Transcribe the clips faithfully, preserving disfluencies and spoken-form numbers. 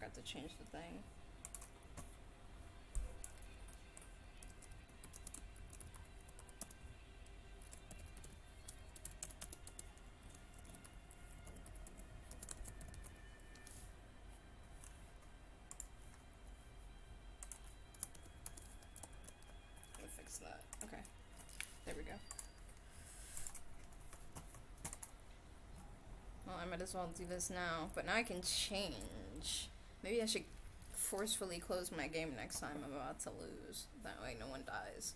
forgot to change the thing. I'll fix that. Okay. There we go. Well, I might as well do this now, but now I can change. Maybe I should forcefully close my game next time I'm about to lose. That way no one dies.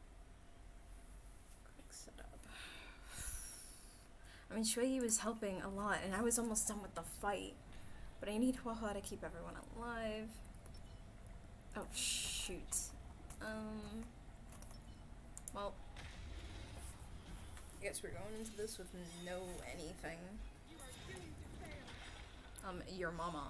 Quick setup. I mean, Shuei was helping a lot, and I was almost done with the fight. But I need Hua-Hua to keep everyone alive. Oh, shoot. Um... Well... I guess we're going into this with no anything. Um, your mama.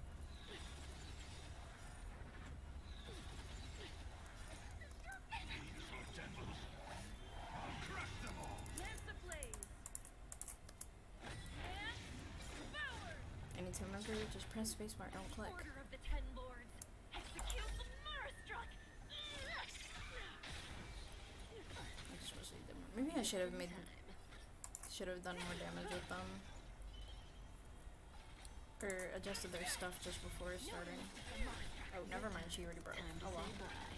I need to remember, just press spacebar, don't click. Order of the Ten Lords. Execute the Marastruck. I just wish I did more. Maybe I should have made... Should have done more damage with them. Or adjusted their stuff just before starting. Oh, never mind, she already broke. Oh well.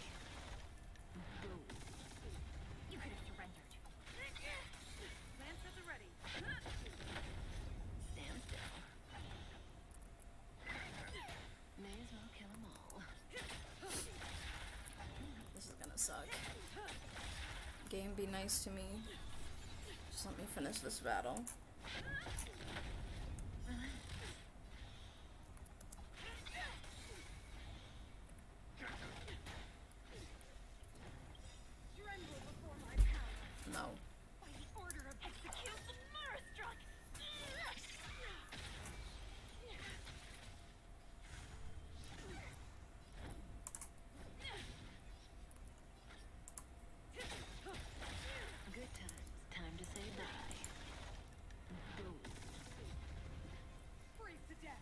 You could have surrendered. Lancers are ready. Stand still. May as well kill them all. This is gonna suck. Game, be nice to me. Just let me finish this battle. No. By the order of execute the Marastruck. Good times. Time to say bye. Boom. Freeze to death.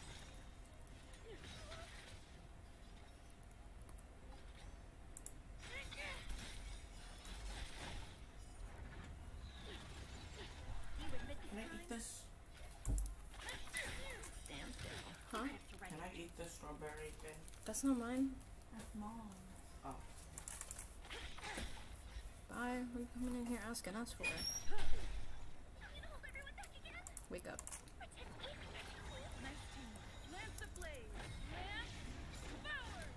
Can I eat this? Stand still. Huh? Can I eat this strawberry thing? That's not mine. That's mine. Oh. Bye. What are you coming in here asking us for? Wake up. Nice team. Lance ablaze. Lance forward.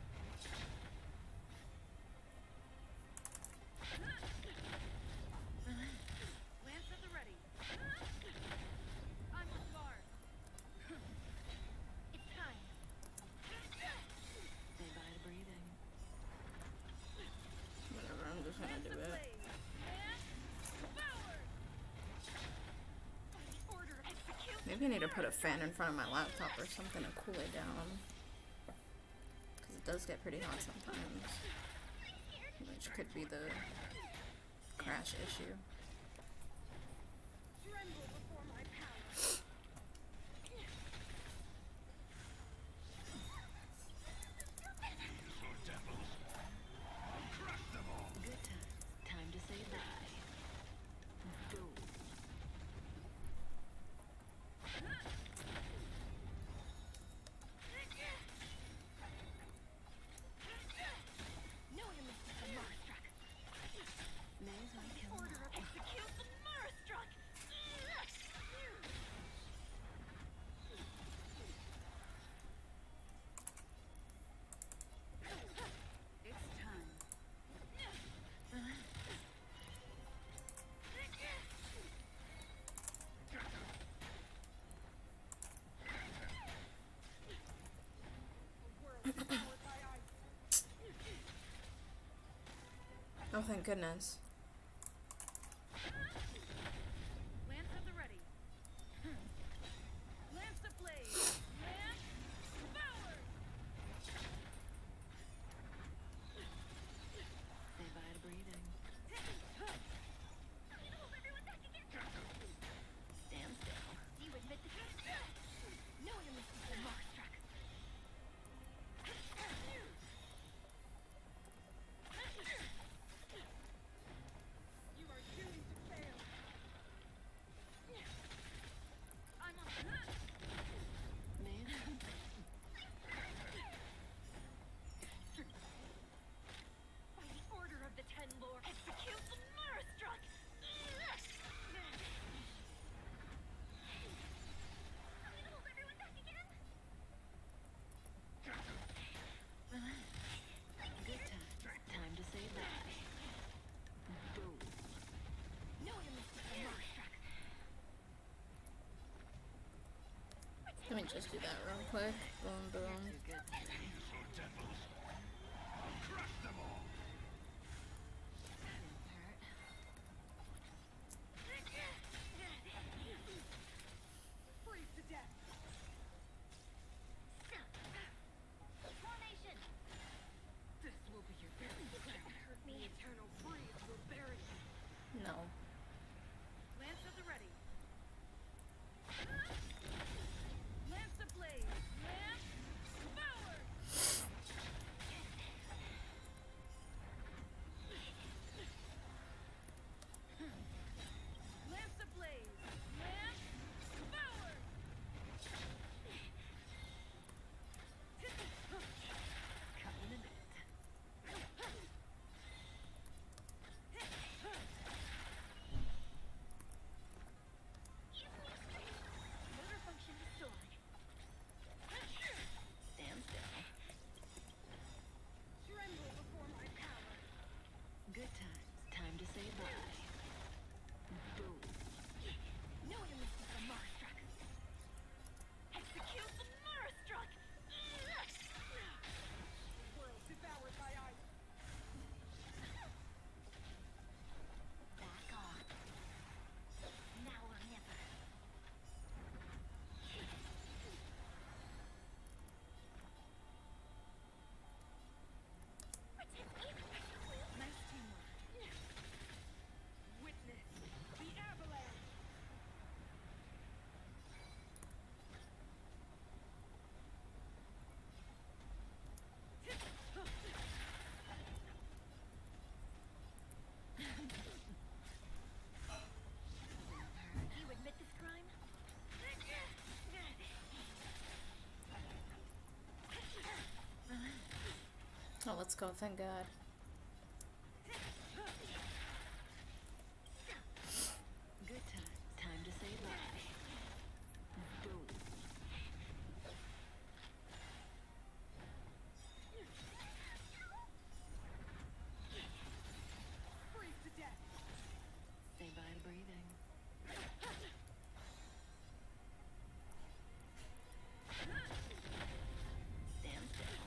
Lance at the ready. I'm on guard. It's time. Say bye to breathing. Whatever, I'm just gonna do it. Maybe I need to put a fan in front of my laptop or something to cool it down. Because it does get pretty hot sometimes. Which could be the crash issue. Tremble before my power. Good times. Time to say bye. Go. No enemy the Marastruck. May as well kill order of execute the Marastruck. It's time. Oh, thank goodness. Lance at the ready. Lance ablaze. Lance forward. Say bye to breathing. Stand still. Do you admit defeat? No enemy sees the Marastruck. me just do that real quick. Boom, boom. Freeze to death. Formation. This will be your very last. Hurt me. The eternal freeze will bury you. No. Lance at the ready. Lance ablaze. Lance forward. Lance ablaze. Lance forward. Cut in a bit. Motor function restored. Stand still. Tremble before my power. Good times. Time to say bye. Boom. No enemy sees the Marstruck. Execute the Marstruck. World devoured by ice. Back off. Now or never. Nice teamwork. Witness the avalanche. You admit this crime? Oh, let's go. Thank God. Good time. Time to say bye. Boom. Freeze to death. Say bye to breathing. Stand still.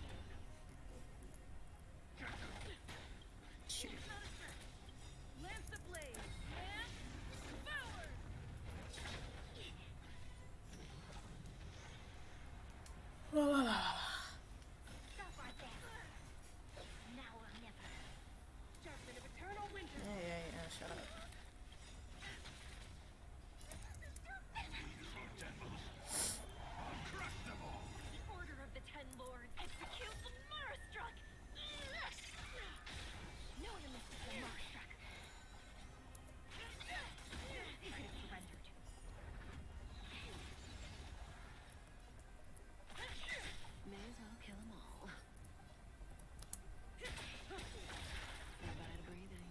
Shoot. Lance ablaze. Lance forward. Stop right there. Now or never. Judgment of eternal winter. Yeah, yeah, yeah. Shut up. The order of the Ten Lords. Execute the Marstruck. No enemy sees the Marstruck. You could have surrendered. May as well kill them all. Say bye to breathing.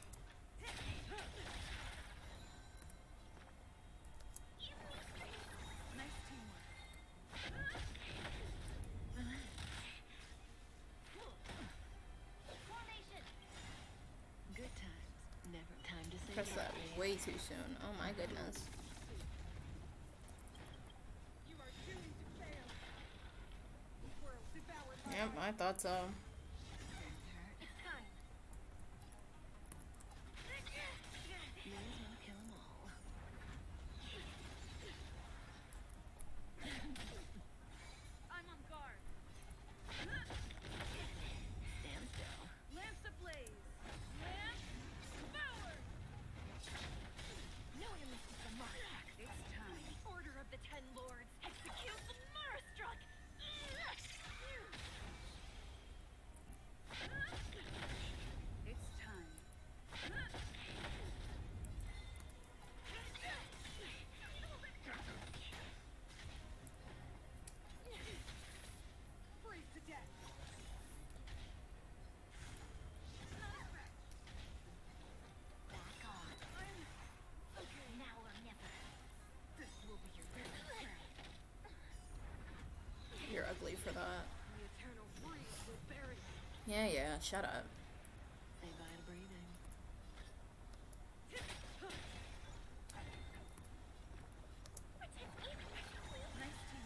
Nice teamwork. Formation. Good times. Never time to say Press bye. that way too soon. Oh my goodness. You are doomed to fail. World devoured by Yep, I thought so. It's time. May as well kill them all. I'm on guard. Stand still. Lance ablaze. Lance forward. No enemy sees the Marstruck. It's time. Order of the Ten Lords. Execute the Marstruck. It's time. Freeze to death. Back off. I'm okay. Now or never. This will be your very last. You're ugly for that. The eternal freeze will bury you. Yeah, yeah. Shut up. Say bye to breathing. Nice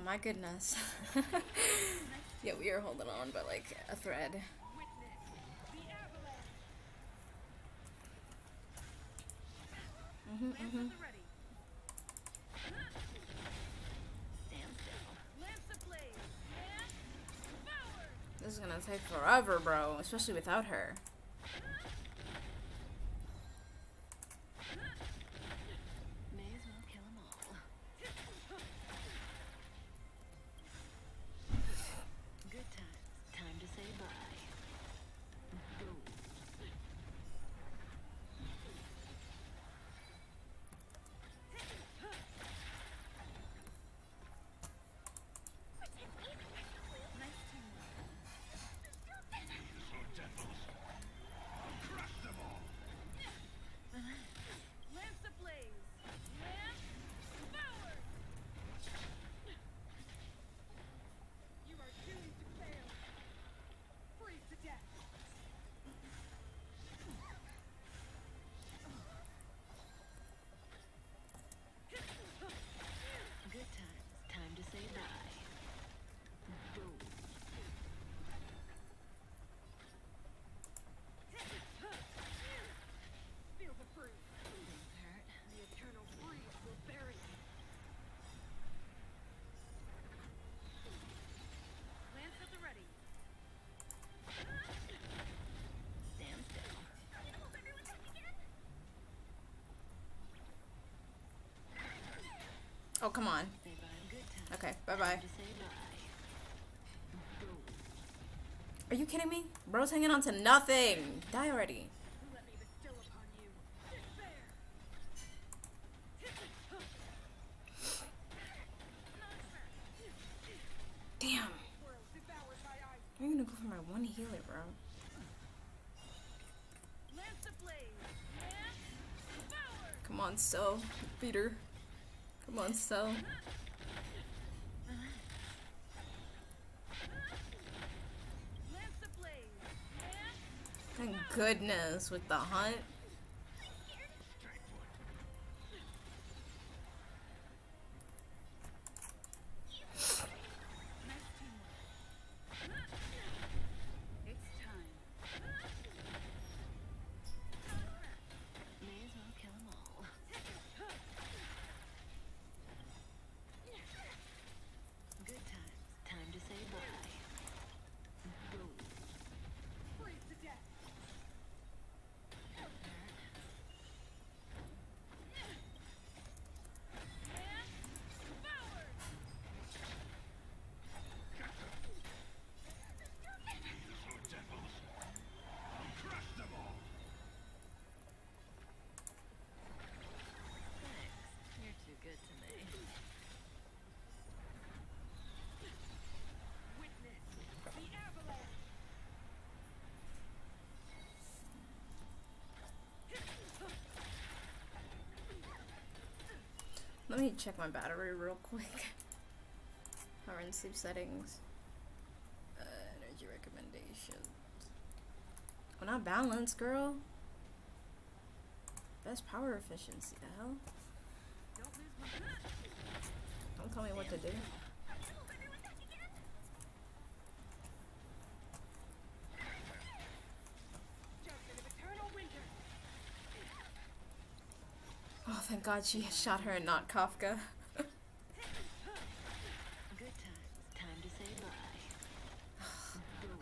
my goodness. Yeah, we are holding on by like a thread. Mm-hmm, mm-hmm. This is gonna take forever, bro, especially without her. May as well kill 'em all. Good times. Time to say bye. Boom. Good times. Time to say bye. Boom. Feel the freeze. Things hurt. The eternal freeze will bury you. Lance at the ready. Stand still. Oh, come on. Say bye. Good times. Okay, bye-bye. Time to say bye. Boom. Are you kidding me? Bro's hanging on to nothing. Die already. Let me bestow upon you despair. Damn. World devoured by ice. I'm gonna go for my one healer, bro. Lance ablaze. Lance devoured. Come on, Cell. Peter. Come on, Cell. Lance ablaze. Lance. Thank goodness with the hunt. It's time. May as well kill 'em all. Good times. Time to say bye. Boom. Freeze to death. Thanks. You're too good to me. Witness the avalanche. Let me check my battery real quick. Power and sleep settings. Uh, energy recommendations. Well, not balanced, girl. Best power efficiency. The hell? Don't lose my Don't tell me what to do. junction of eternal winter. Oh, thank God she shot her and not Kafka. Good times. Time to say bye. Boom.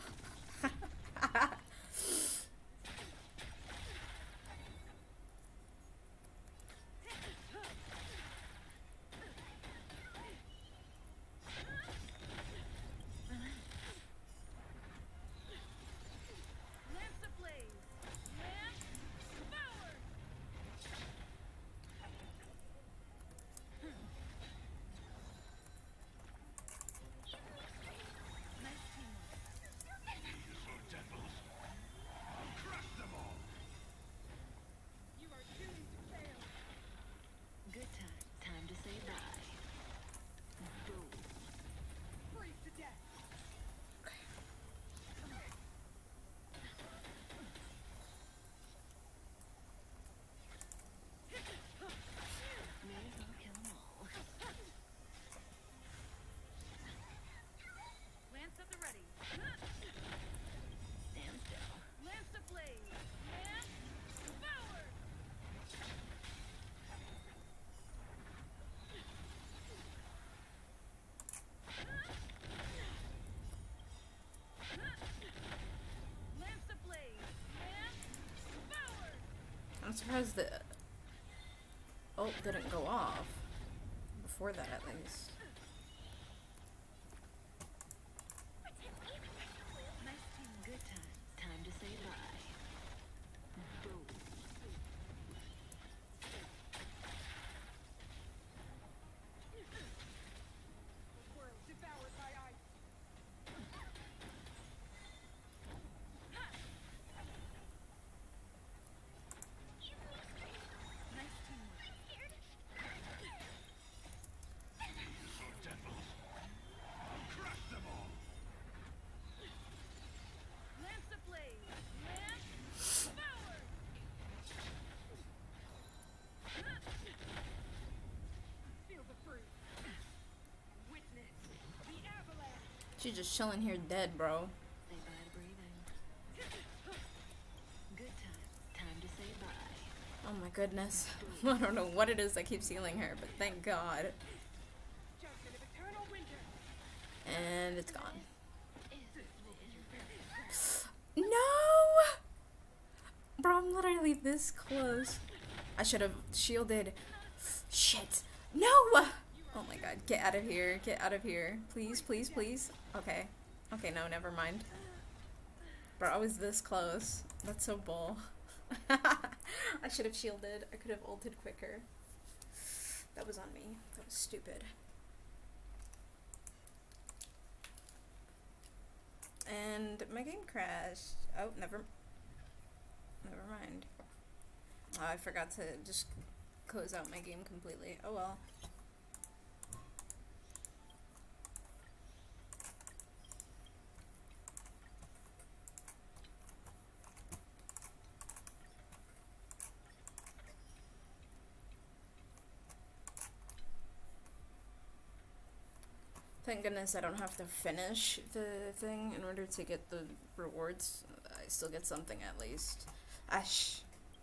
Lance ablaze. Lance devoured. surprised the ult didn't go off before that, at least. Nice team, good times. Time to say bye. Boom. She's just chilling here dead, bro. Say bye to breathing. Good times. Time to say bye. Oh my goodness. I don't know what it is that keeps healing her, but thank God. And it's gone. No! Bro, I'm literally this close. I should have shielded. Shit. No! Oh my god, get out of here. Get out of here. Please, please, please. Okay. Okay, no, never mind. Bro, I was this close. That's so bull. I should have shielded. I could have ulted quicker. That was on me. That was stupid. And my game crashed. Oh, never. Never mind. Oh, I forgot to just close out my game completely. Oh well. Thank goodness I don't have to finish the thing in order to get the rewards. I still get something at least. Ash.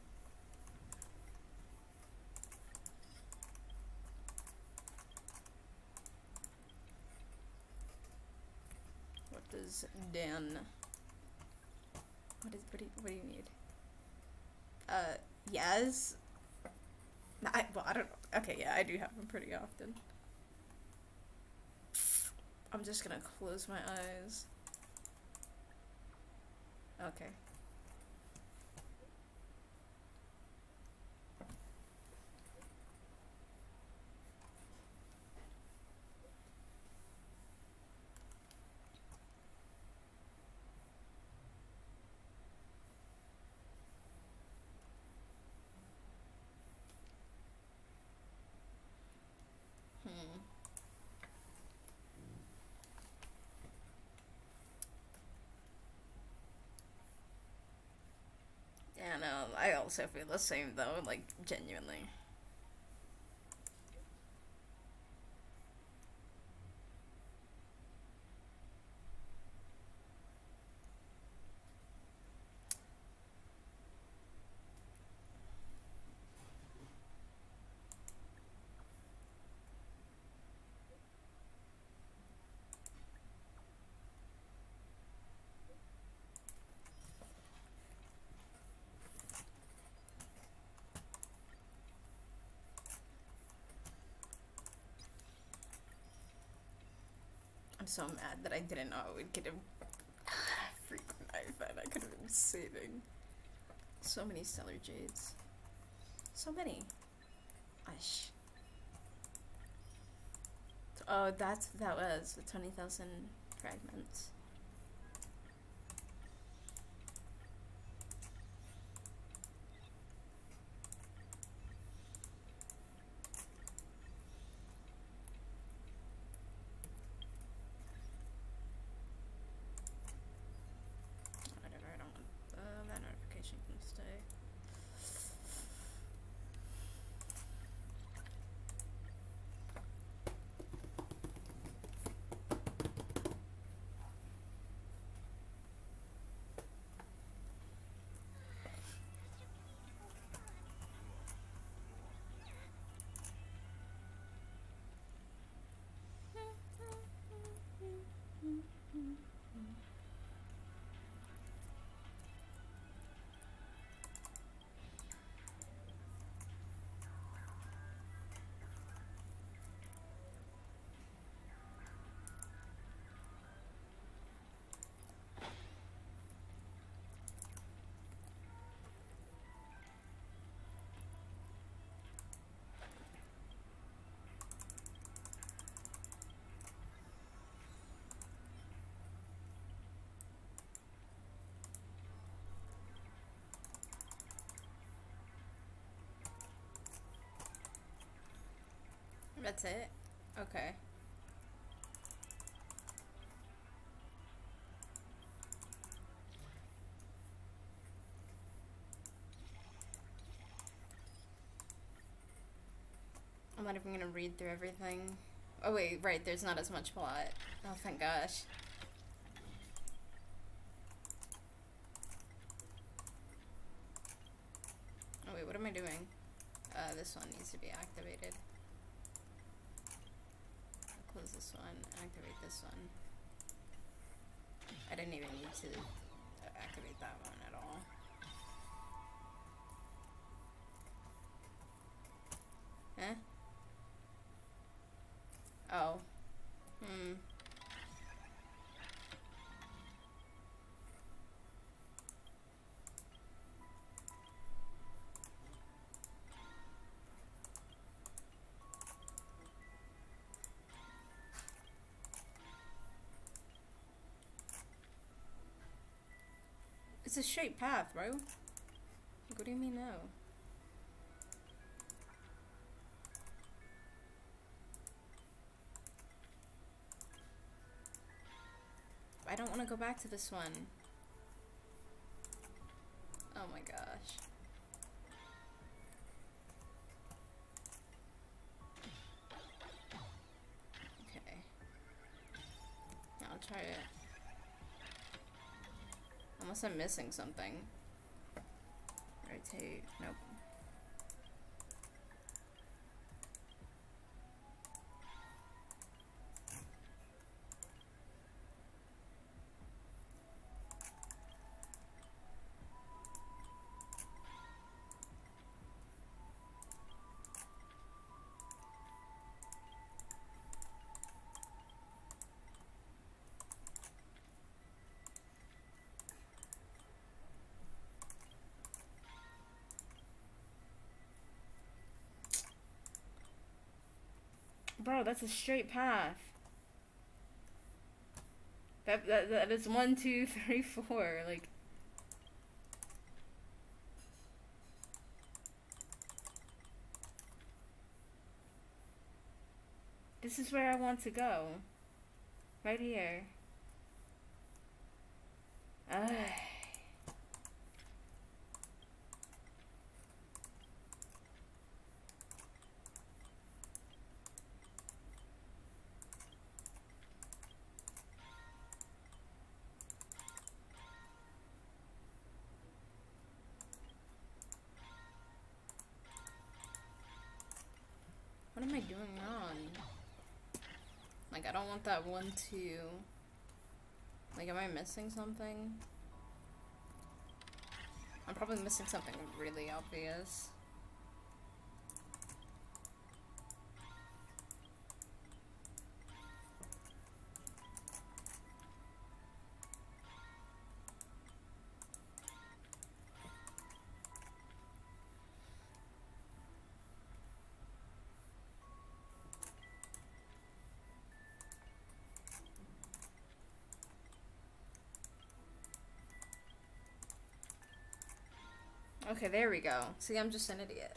What does Dan? What is what do you, what do you need? Uh, yes. I well I don't know. Okay, yeah, I do have them pretty often. I'm just gonna close my eyes. Okay. Hmm. Yeah, no, I also feel the same though, like, genuinely. I'm so mad that I didn't know I would get a freak knife and I could have been saving so many stellar jades. So many. Ash. Oh, that's that was the twenty thousand fragments. Whatever, I don't want uh, that notification can stay. That's it? Okay. I'm not even gonna read through everything. Oh wait, right, there's not as much plot. Oh, thank gosh. Oh wait, what am I doing? Uh, this one needs to be activated. I'll close this one, activate this one. I didn't even need to activate that one at all. Eh? Oh. Hmm. It's a straight path, bro. Like, what do you mean no? I don't want to go back to this one. Oh my gosh. Okay. I'll try it. Unless I'm missing something. Rotate. Nope. Bro, that's a straight path. That, that, that is one, two, three, four. Like. This is where I want to go. Right here. Ugh. What am I doing wrong? Like, I don't want that one, two. Like, am I missing something? I'm probably missing something really obvious. Okay, there we go. See, I'm just an idiot.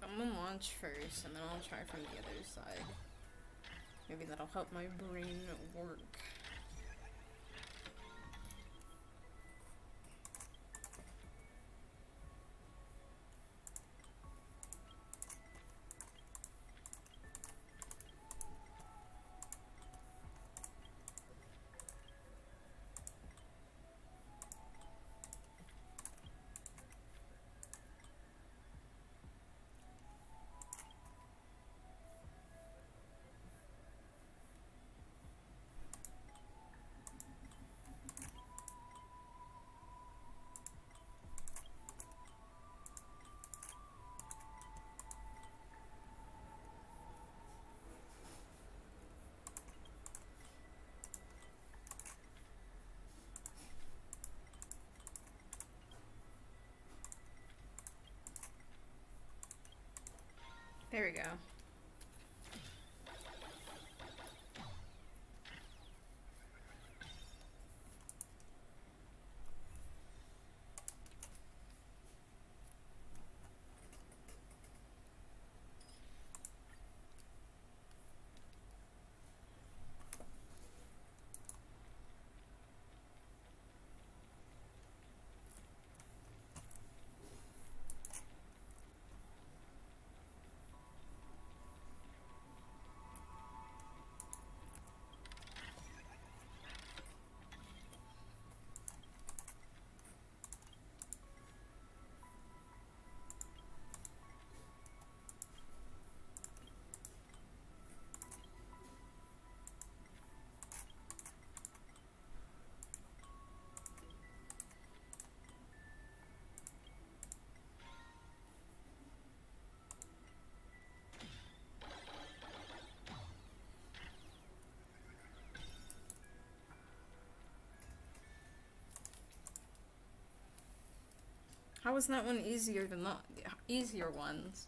I'm gonna launch first, and then I'll try from the other side. Maybe that'll help my brain work. There we go. How is that one easier than the easier ones?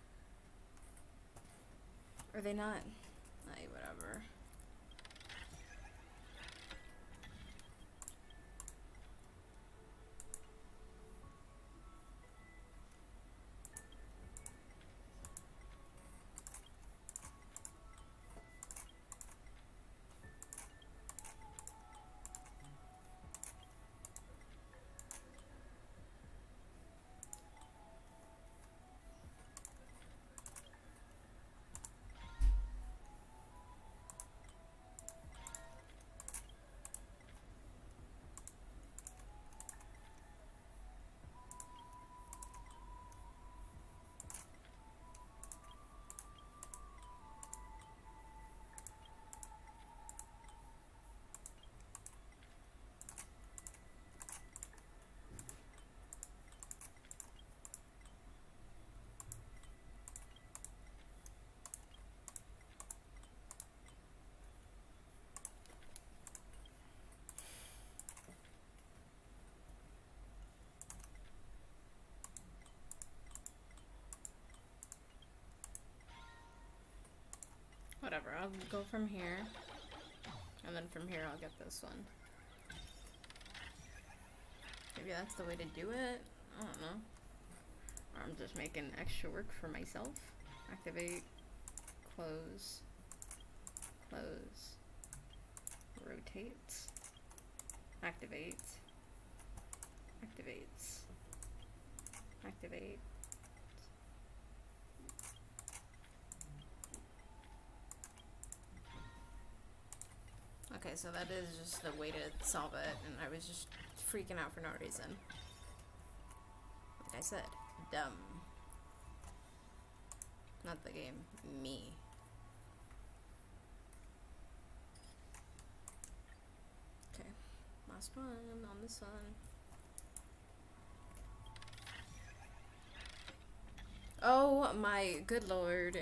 Are they not? Ay, whatever. Whatever, I'll go from here. And then from here I'll get this one. Maybe that's the way to do it? I don't know. Or I'm just making extra work for myself. Activate. Close. Close. Rotate. Activate. Activates. Activate. Okay, so that is just the way to solve it, and I was just freaking out for no reason. Like I said, dumb. Not the game, me. Okay, last one on this one. Oh my good lord.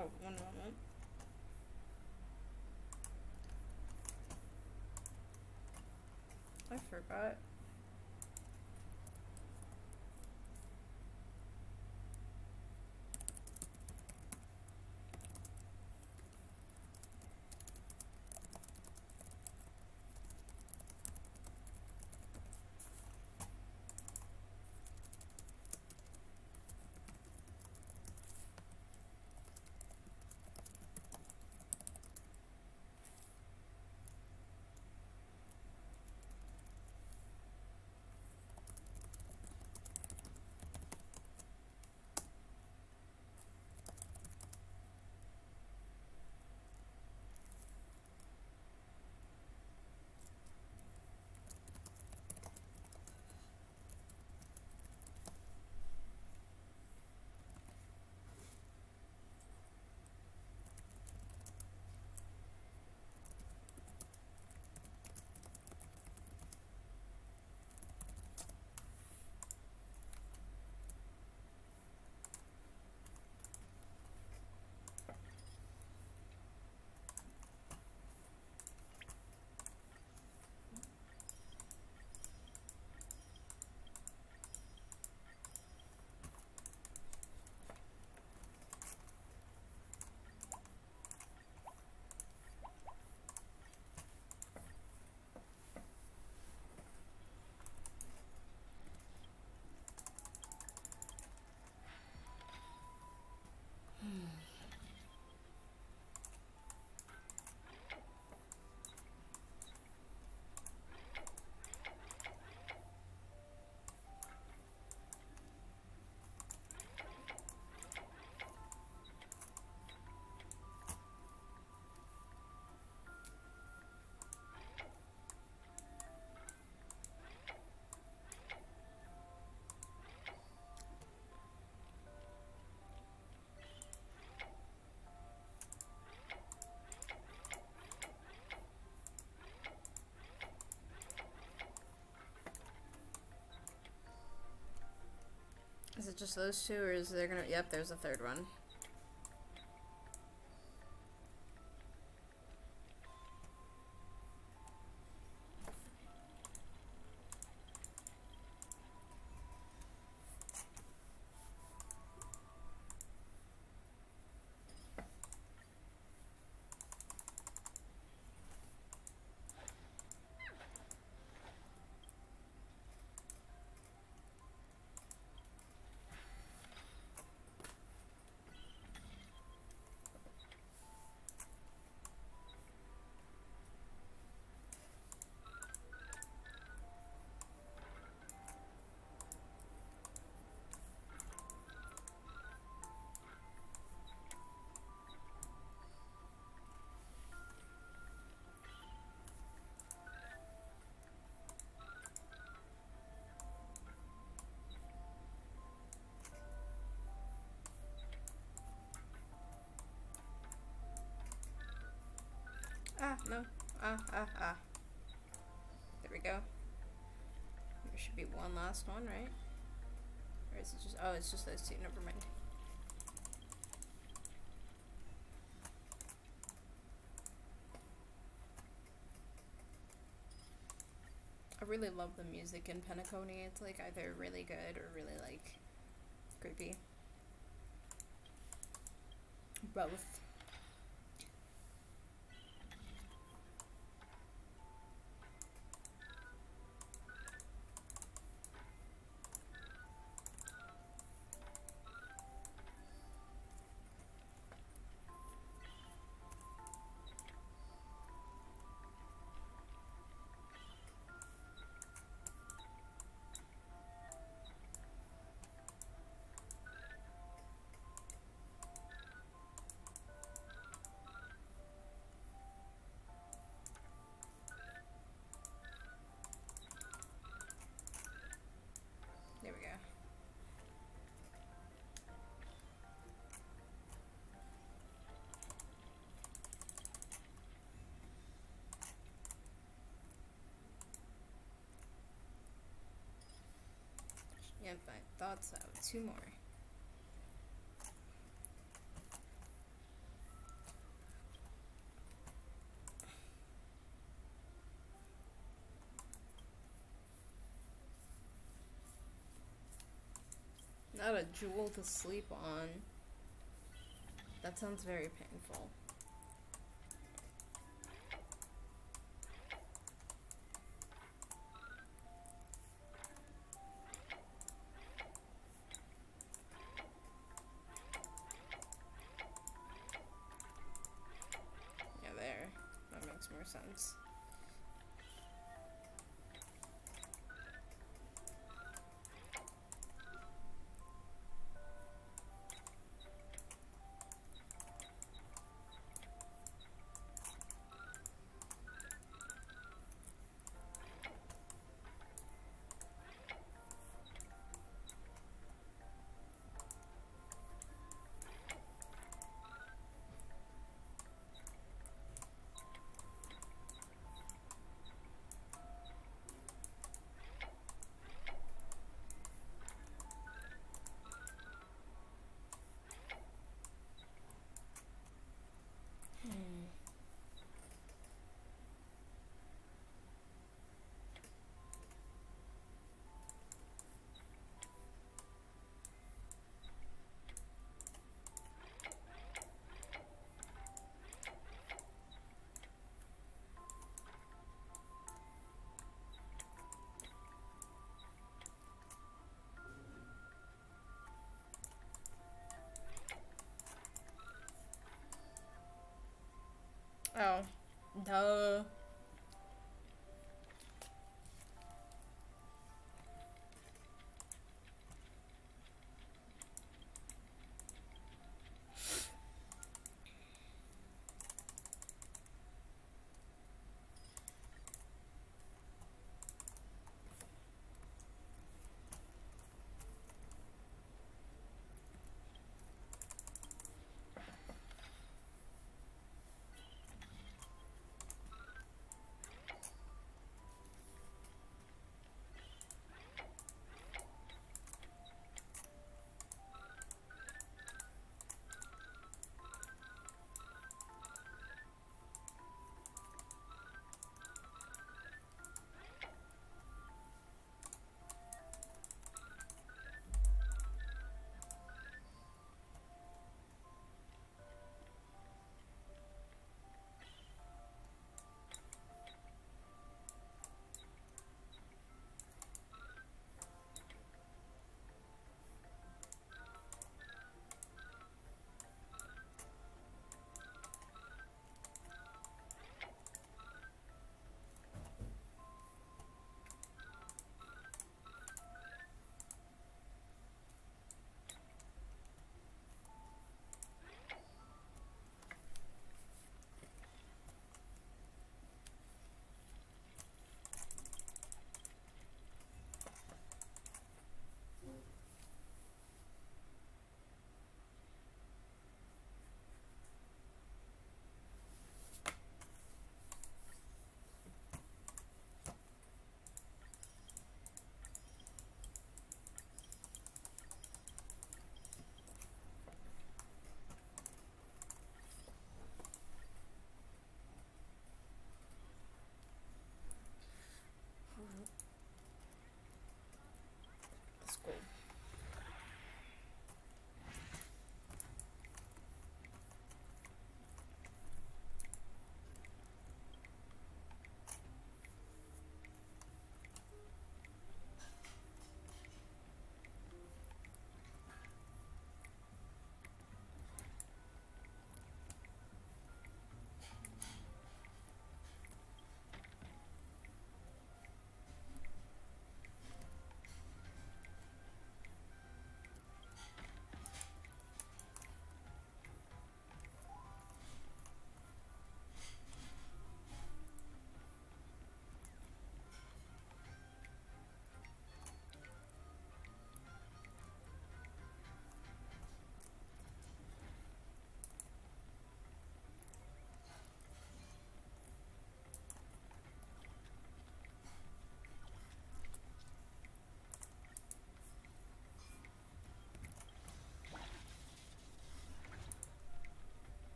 Oh, one moment. I forgot. Is it just those two, or is there gonna? Yep, there's a third one. Ah, no. Ah, ah, ah. There we go. There should be one last one, right? Or is it just... Oh, it's just those two. Never mind. I really love the music in Penacony. It's like either really good or really, like, creepy. Both. There we go. Yep, I thought so. Two more. Not a jewel to sleep on. That sounds very painful. Yeah, there. That makes more sense. Oh, duh.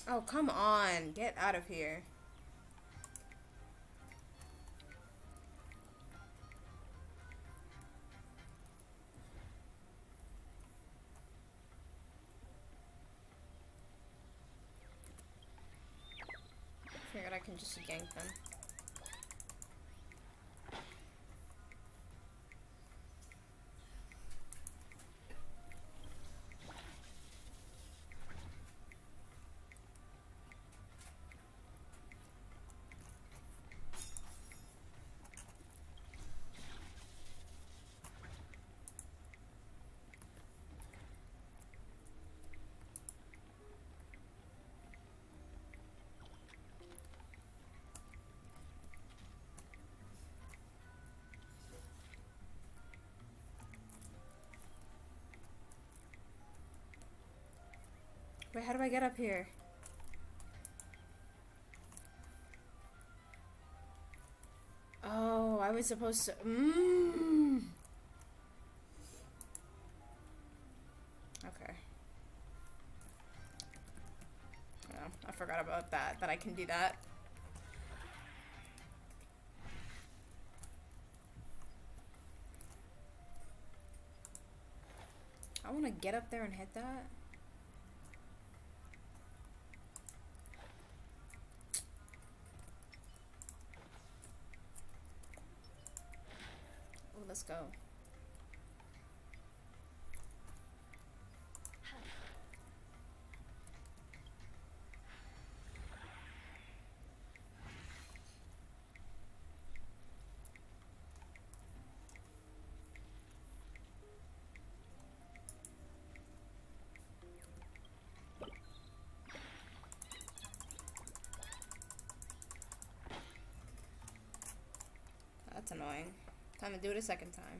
Oh, come on. Get out of here. Figured I can just gank them. Wait, how do I get up here? Oh, I was supposed to. Mmm. Okay. Oh, I forgot about that, that I can do that. I want to get up there and hit that. Oh, let's go. That's annoying. Time to do it a second time.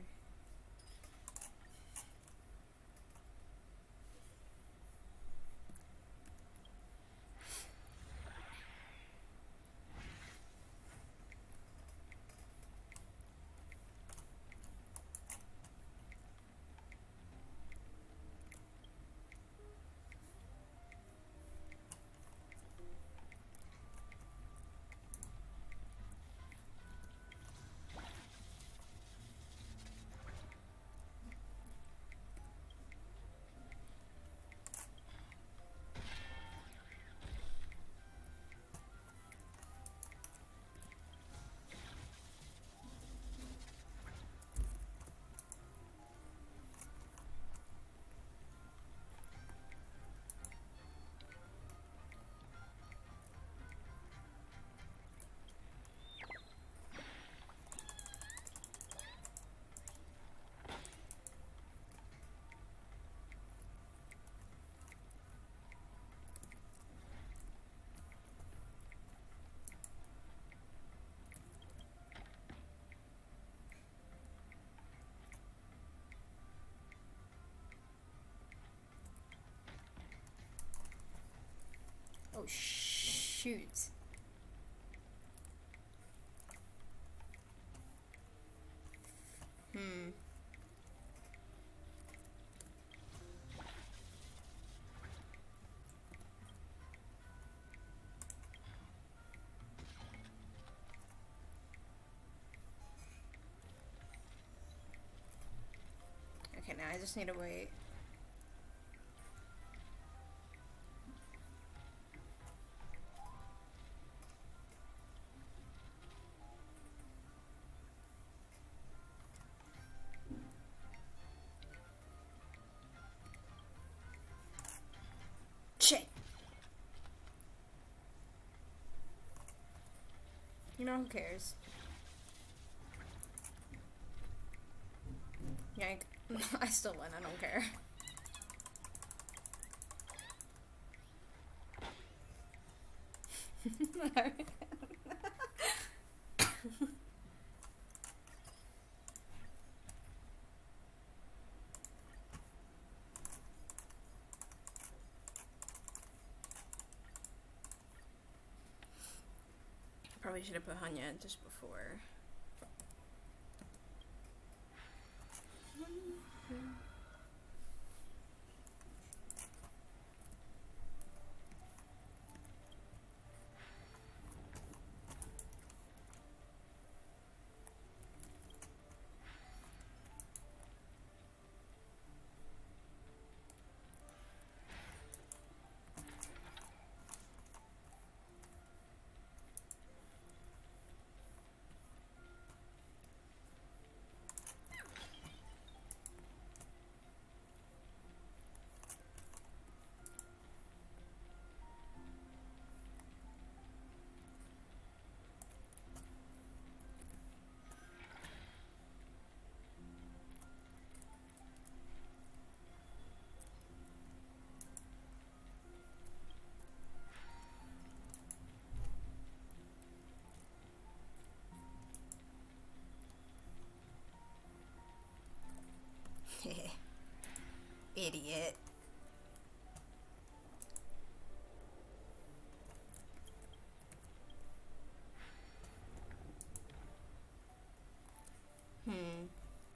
Oh, shoot. Hmm. Okay, now I just need to wait. Shit. You know, who cares? Yank. I still win, I don't care. Probably should have put Hanya in just before. idiot. Hmm.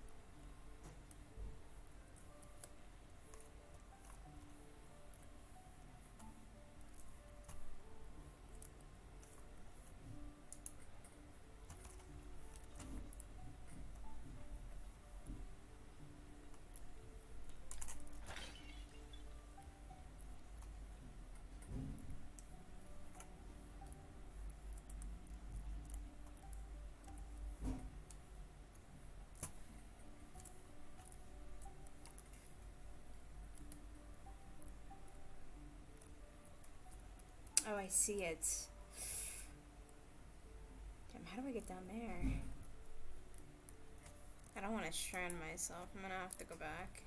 Oh, I see it. Damn, how do I get down there? I don't want to strand myself. I'm gonna have to go back.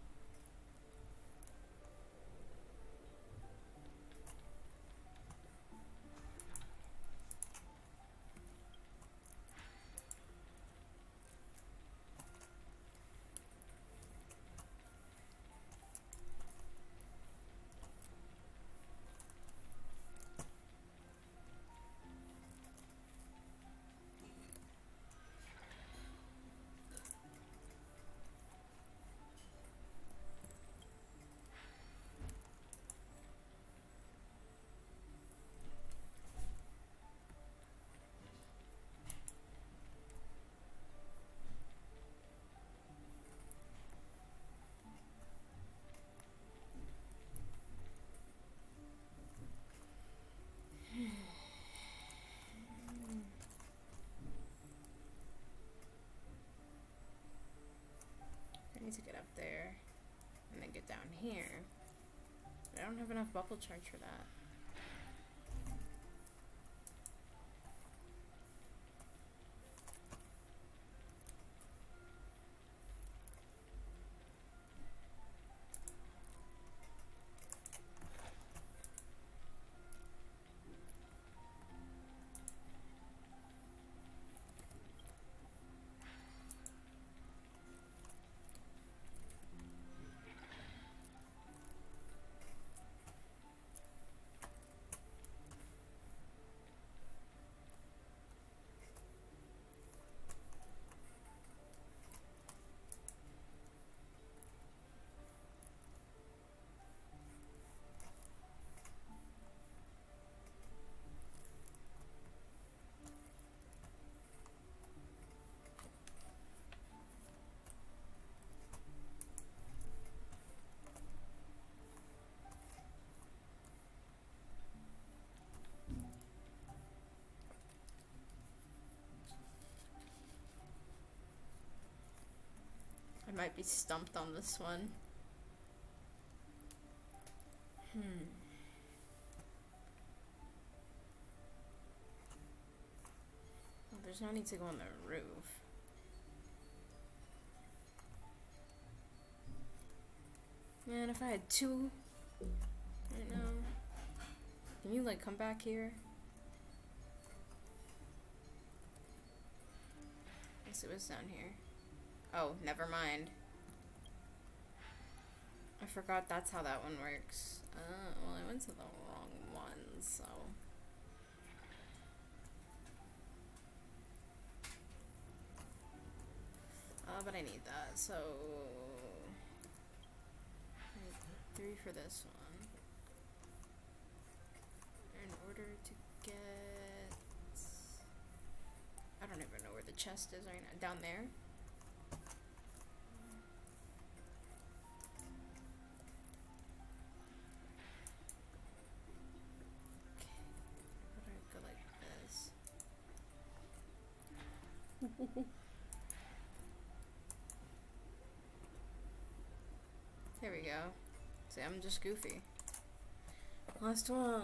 I need to get up there and then get down here. But I don't have enough bubble charge for that. I might be stumped on this one. Hmm. Well, there's no need to go on the roof. Man, if I had two right now. Can you like come back here? Guess it was down here. Oh, never mind. I forgot that's how that one works. Uh, well, I went to the wrong one, so. Uh, but I need that, so. I need three for this one. In order to get. I don't even know where the chest is right now. Down there? There we go. See, I'm just goofy. Last one.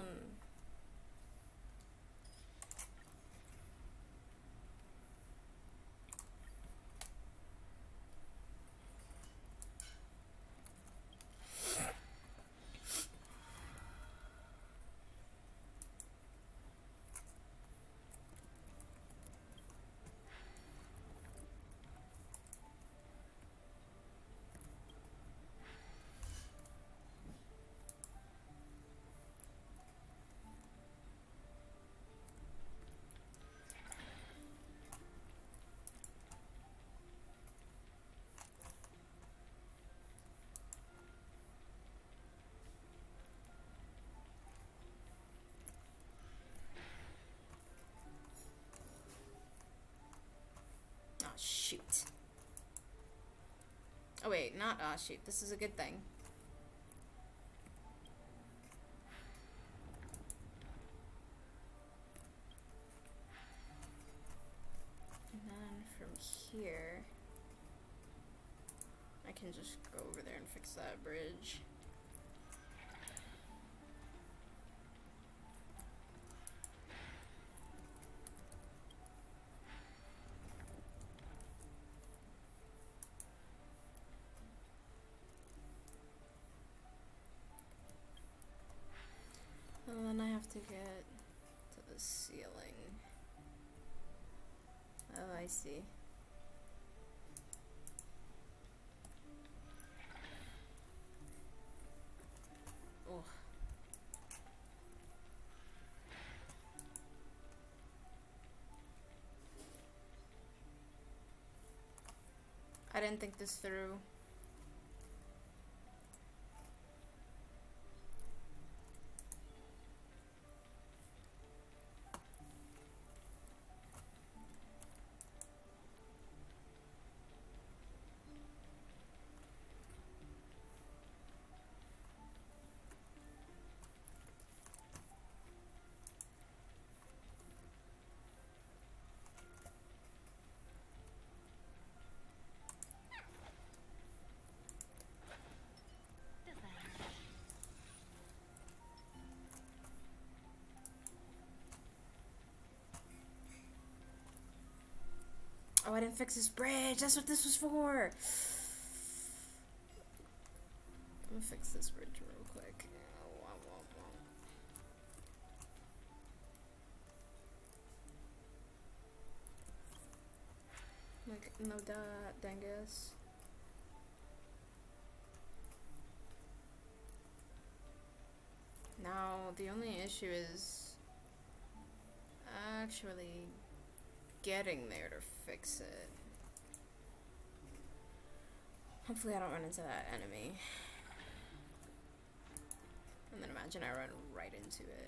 not. Ah, shoot. This is a good thing. And then from here, I can just go over there and fix that bridge. And then I have to get to the ceiling. Oh, I see. Oh. I didn't think this through. Does that hurt? Oh, I didn't fix this bridge. That's what this was for. I'm gonna fix this bridge real quick. Oh, wah, wah, wah. Like, no dot, dangus. Now, the only issue is actually getting there to fix it. Hopefully I don't run into that enemy. And then imagine I run right into it.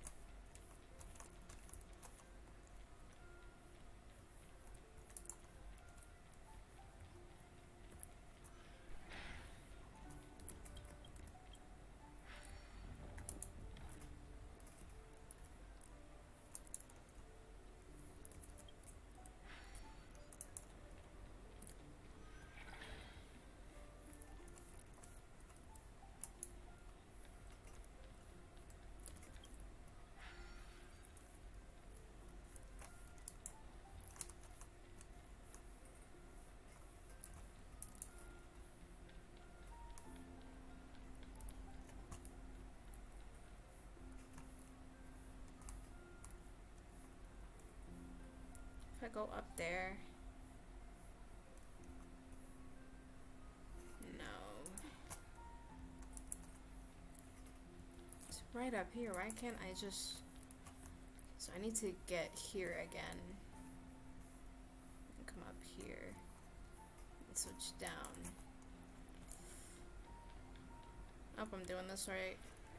If I go up there. No. It's right up here. Why can't I just... So I need to get here again. And come up here. And switch down. I hope I'm doing this right.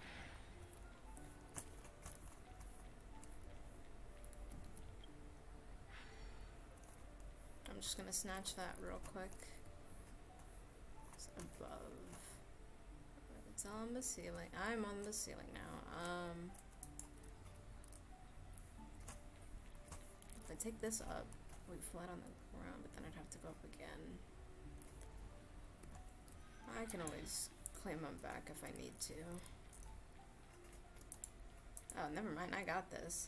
I'm just gonna snatch that real quick. It's above. It's on the ceiling. I'm on the ceiling now. Um, if I take this up, we flat on the ground, but then I'd have to go up again. I can always claim them back if I need to. Oh, never mind. I got this.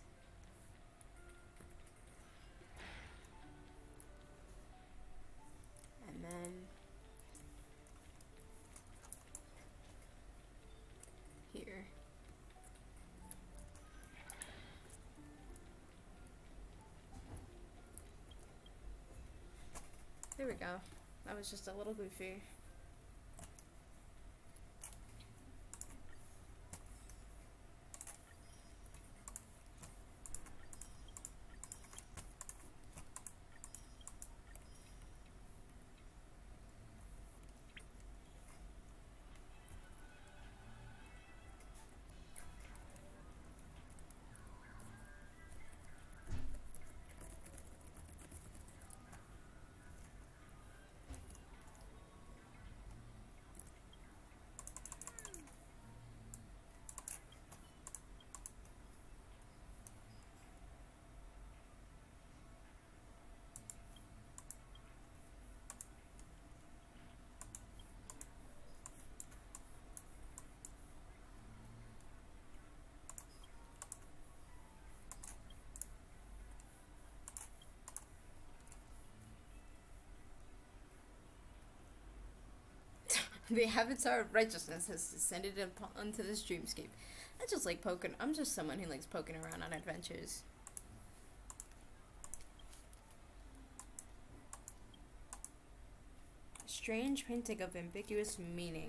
And then here. There we go. That was just a little goofy. The avatar of righteousness has descended upon, onto this dreamscape. I just like poking. I'm just someone who likes poking around on adventures. Strange painting of ambiguous meaning.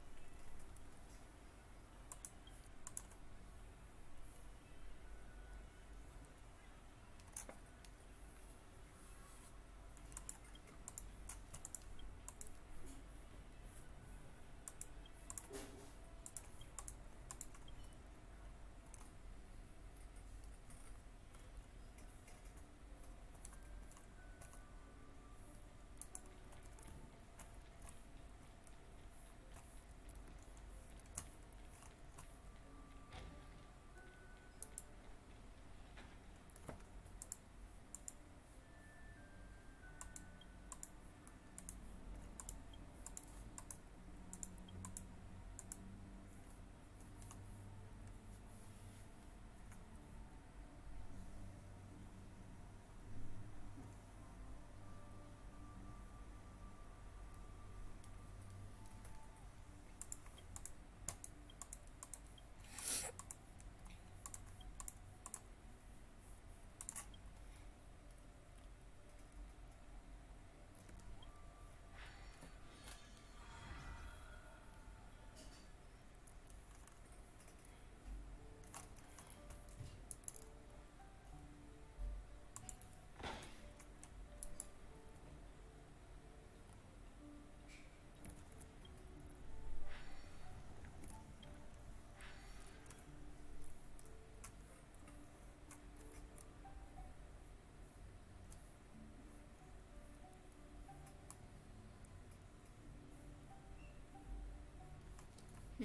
Hmm.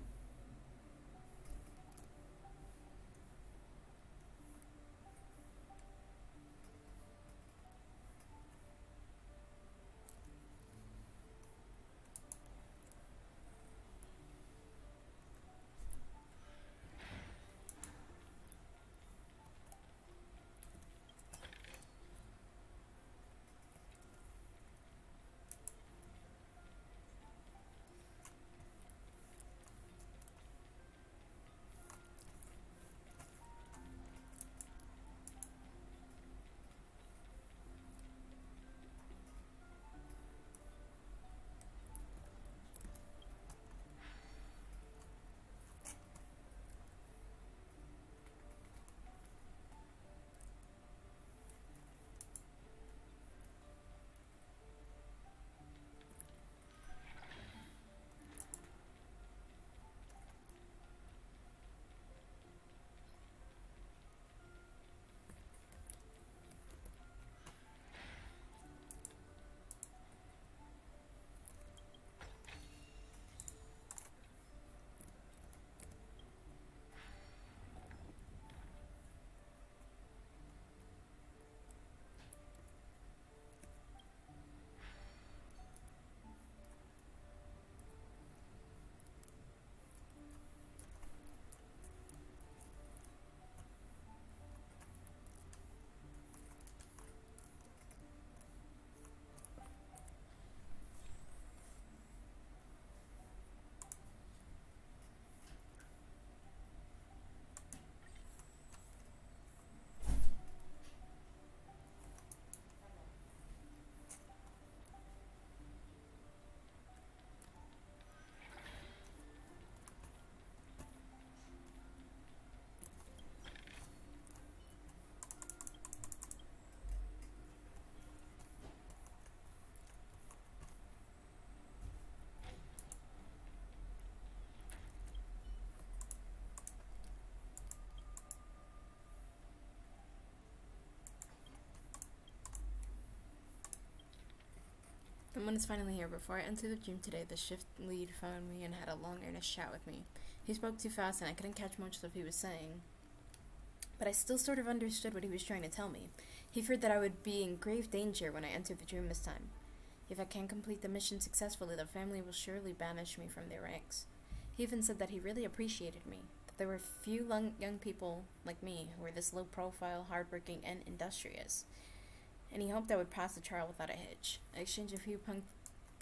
The moon is finally here. Before I entered the gym today, the shift lead phoned me and had a long, earnest chat with me. He spoke too fast and I couldn't catch much of what he was saying, but I still sort of understood what he was trying to tell me. He feared that I would be in grave danger when I entered the dream this time. If I can't complete the mission successfully, the family will surely banish me from their ranks. He even said that he really appreciated me, that there were few young people like me who were this low profile, hardworking, and industrious, and he hoped I would pass the trial without a hitch. I exchanged a few punc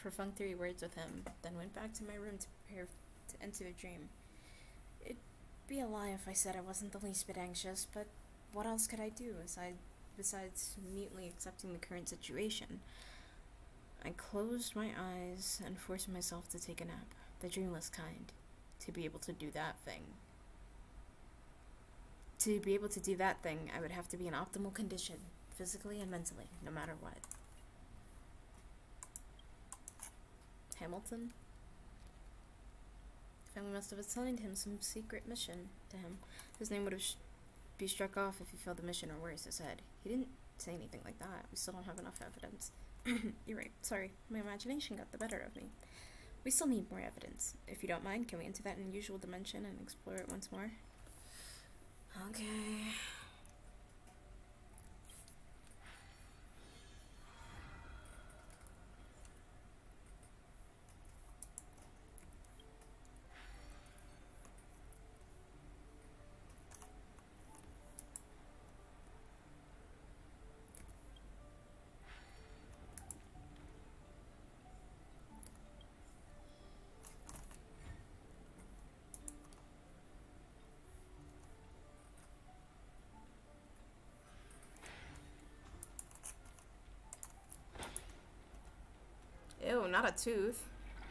perfunctory words with him, then went back to my room to prepare to enter a dream. It'd be a lie if I said I wasn't the least bit anxious, but what else could I do aside, besides mutely accepting the current situation? I closed my eyes and forced myself to take a nap, the dreamless kind, to be able to do that thing. To be able to do that thing, I would have to be in optimal condition, physically and mentally, no matter what. Hamilton? Family must have assigned him some secret mission to him. His name would have sh be struck off if he failed the mission, or worse, his head. He didn't say anything like that. We still don't have enough evidence. You're right. Sorry. My imagination got the better of me. We still need more evidence. If you don't mind, can we enter that unusual dimension and explore it once more? Okay. Ew, not a tooth.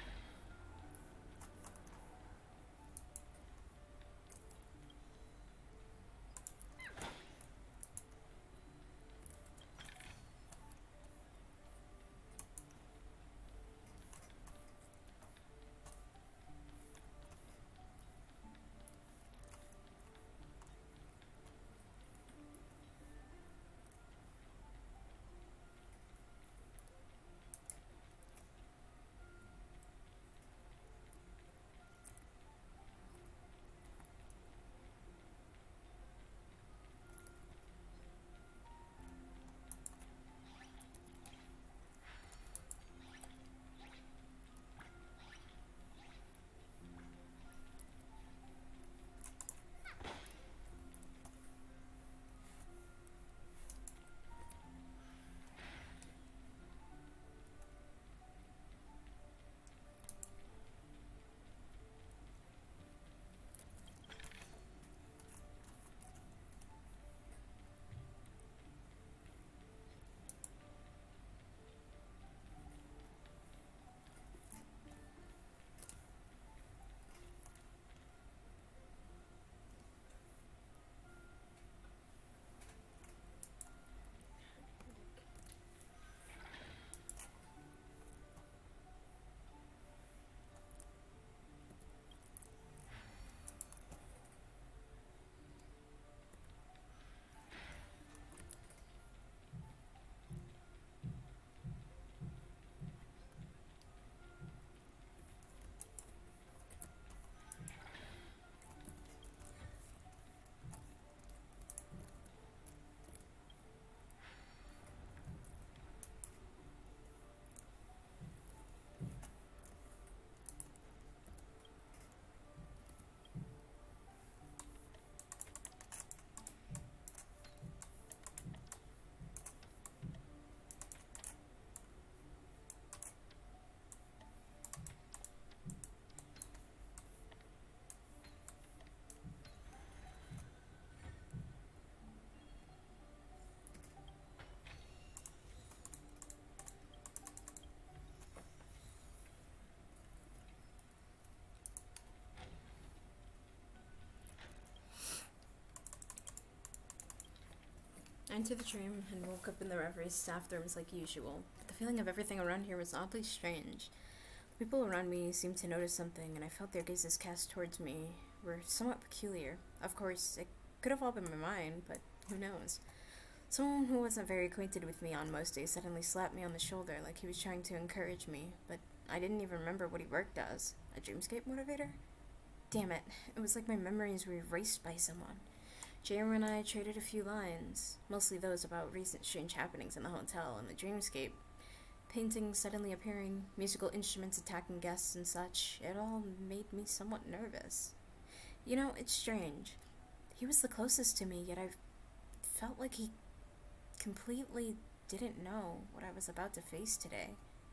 I entered the dream and woke up in the referee's staff rooms like usual, but the feeling of everything around here was oddly strange. The people around me seemed to notice something, and I felt their gazes cast towards me were somewhat peculiar. Of course, it could have all been my mind, but who knows? Someone who wasn't very acquainted with me on most days suddenly slapped me on the shoulder like he was trying to encourage me, but I didn't even remember what he worked as. A dreamscape motivator? Damn it, it was like my memories were erased by someone. J R and I traded a few lines, mostly those about recent strange happenings in the hotel and the dreamscape. Paintings suddenly appearing, musical instruments attacking guests and such, it all made me somewhat nervous. You know, it's strange. He was the closest to me, yet I felt like he completely didn't know what I was about to face today.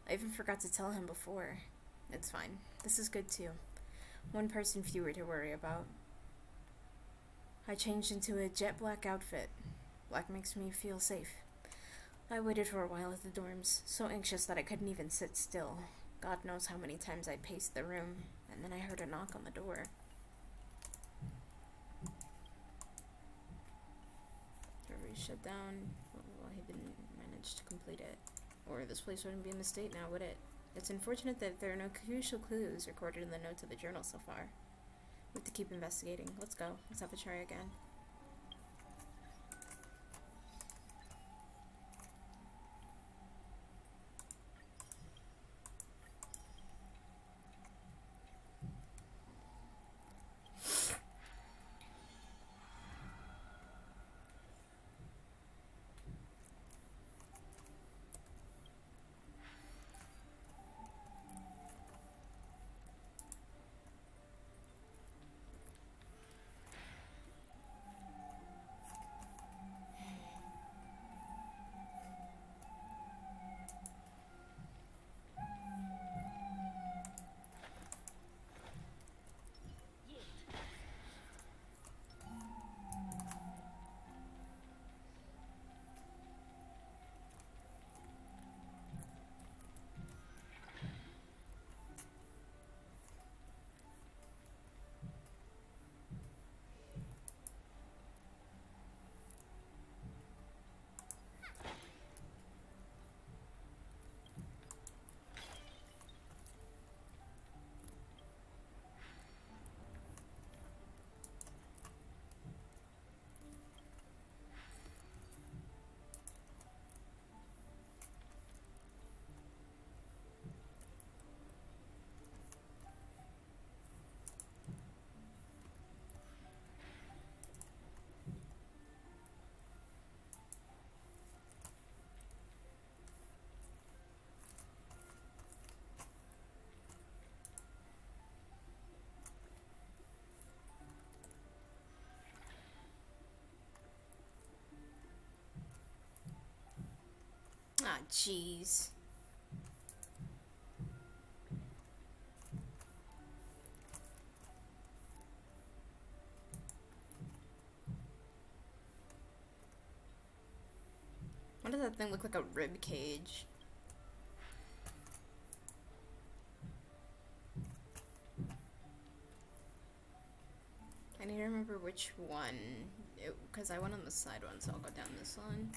I even forgot to tell him before. It's fine. This is good too. One person fewer to worry about. I changed into a jet black outfit. Black makes me feel safe. I waited for a while at the dorms, so anxious that I couldn't even sit still. God knows how many times I paced the room, and then I heard a knock on the door. Server shut down. Well, he didn't manage to complete it. Or this place wouldn't be in the state now, would it? It's unfortunate that there are no crucial clues recorded in the notes of the journal so far. We have to keep investigating. Let's go. Let's have a try again. Ah, jeez. Why does that thing look like a rib cage? I need to remember which one, because I went on the side one, so I'll go down this one.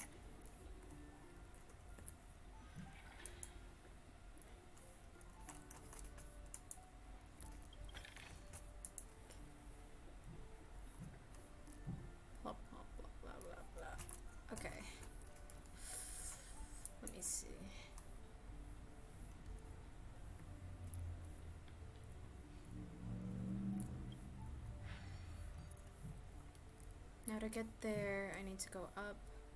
Blah, blah, blah, blah, blah, blah. Okay. Let me see. Now to get there, I need to go up.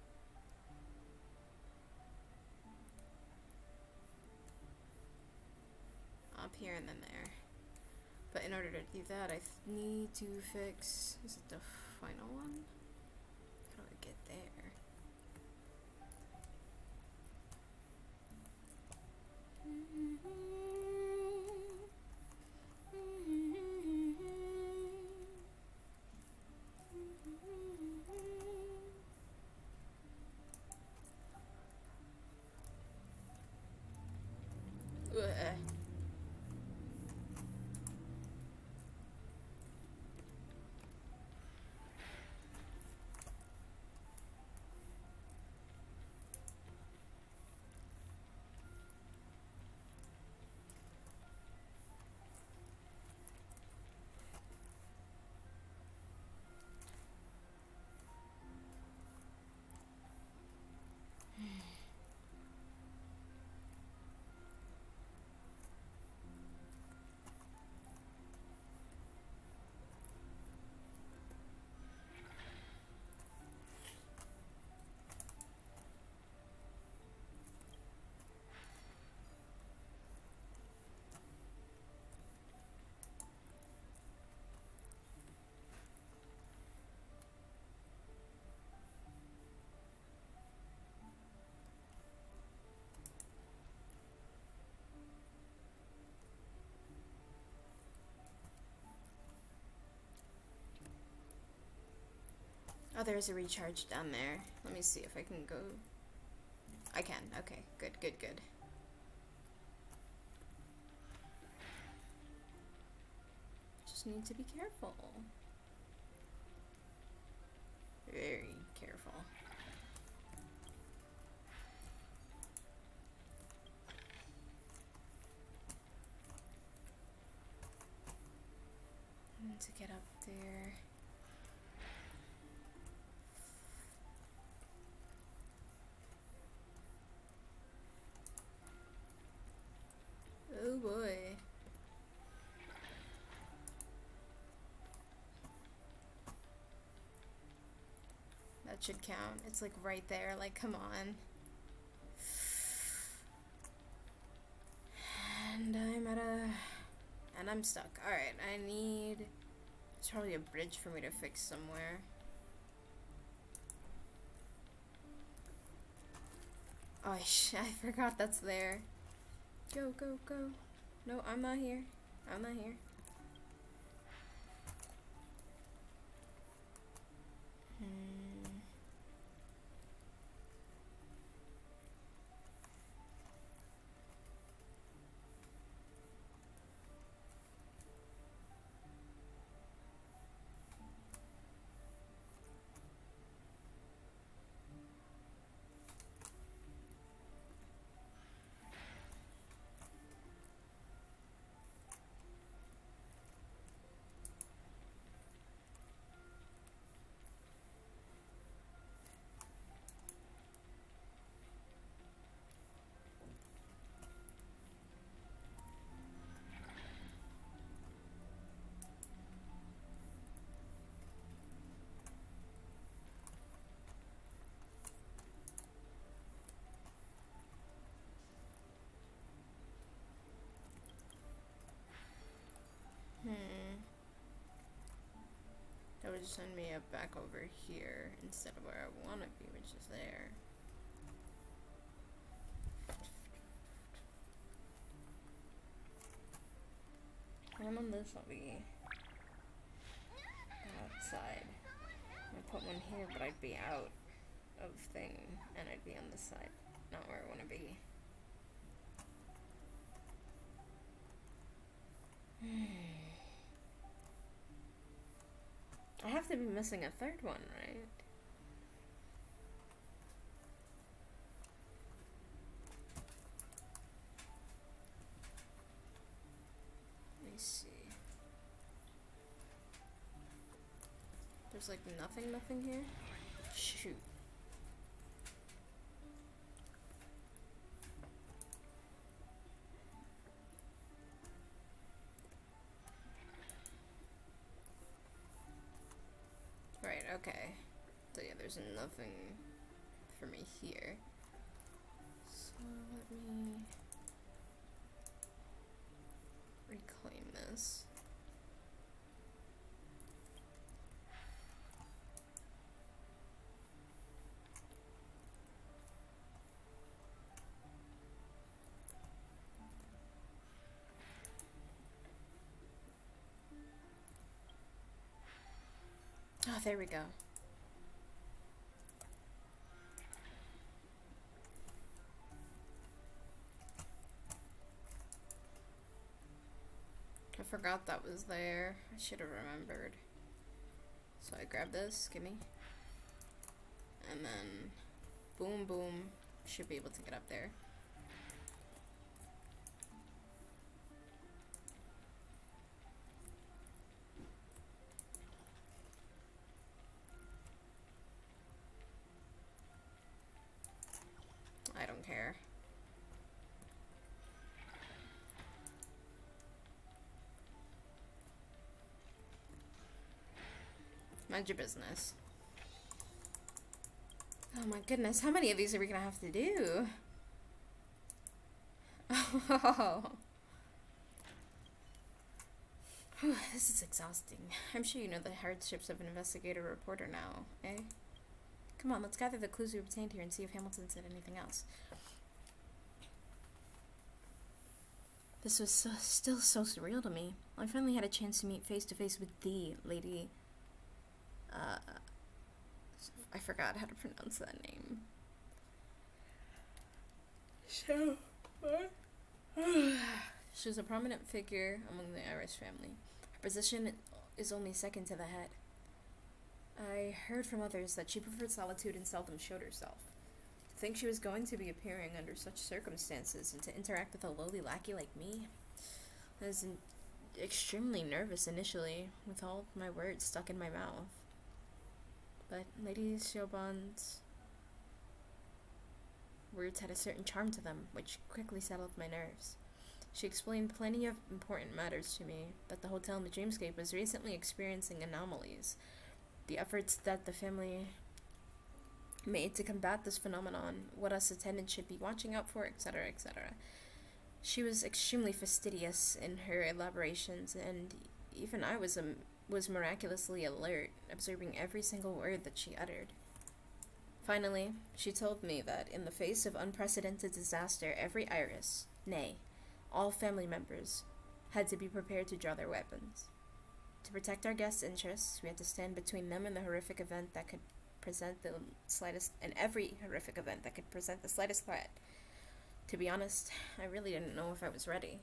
Up here and then there. But in order to do that, I th need to fix... Is it the final one? How do I get there? Ugh. there's a recharge down there. Let me see if I can go. I can. Okay, good, good, good. Just need to be careful. Very careful. And to get up there. Oh boy. That should count. It's like right there, like come on. And I'm at a... And I'm stuck. Alright, I need... There's probably a bridge for me to fix somewhere. Oh, sh I forgot that's there. Go, go, go. No, I'm not here. I'm not here. Hmm. Hmm. That would send me up back over here instead of where I want to be, which is there. One on this will be outside. I put one here, but I'd be out of thing, and I'd be on this side, not where I want to be. I have to be missing a third one, right? Let me see. There's like nothing, nothing here? Shoot. Right, okay. So yeah, there's nothing for me here. So let me reclaim this. Oh, there we go. I forgot that was there. I should have remembered. So I grab this, gimme. And then boom, boom. Should be able to get up there. I don't care. Mind your business. Oh my goodness, how many of these are we gonna have to do? Oh. Whew, this is exhausting. I'm sure you know the hardships of an investigative reporter now, eh? Come on, let's gather the clues we obtained here and see if Hamilton said anything else. This was so, still so surreal to me. I finally had a chance to meet face to face with the Lady... Uh... I forgot how to pronounce that name. So, what? She was a prominent figure among the Irish family. Her position is only second to the head. I heard from others that she preferred solitude and seldom showed herself. To think she was going to be appearing under such circumstances and to interact with a lowly lackey like me, I was in extremely nervous initially, with all my words stuck in my mouth. But Lady Siobhan's words had a certain charm to them, which quickly settled my nerves. She explained plenty of important matters to me, that the hotel in the Dreamscape was recently experiencing anomalies, the efforts that the family made to combat this phenomenon, what us attendants should be watching out for, et cetera, et cetera. She was extremely fastidious in her elaborations, and even I was um, was miraculously alert, observing every single word that she uttered. Finally, she told me that in the face of unprecedented disaster, every Iris, nay, all family members, had to be prepared to draw their weapons. To protect our guests' interests, we had to stand between them and the horrific event that could present the slightest, and every horrific event that could present the slightest threat. To be honest, I really didn't know if I was ready.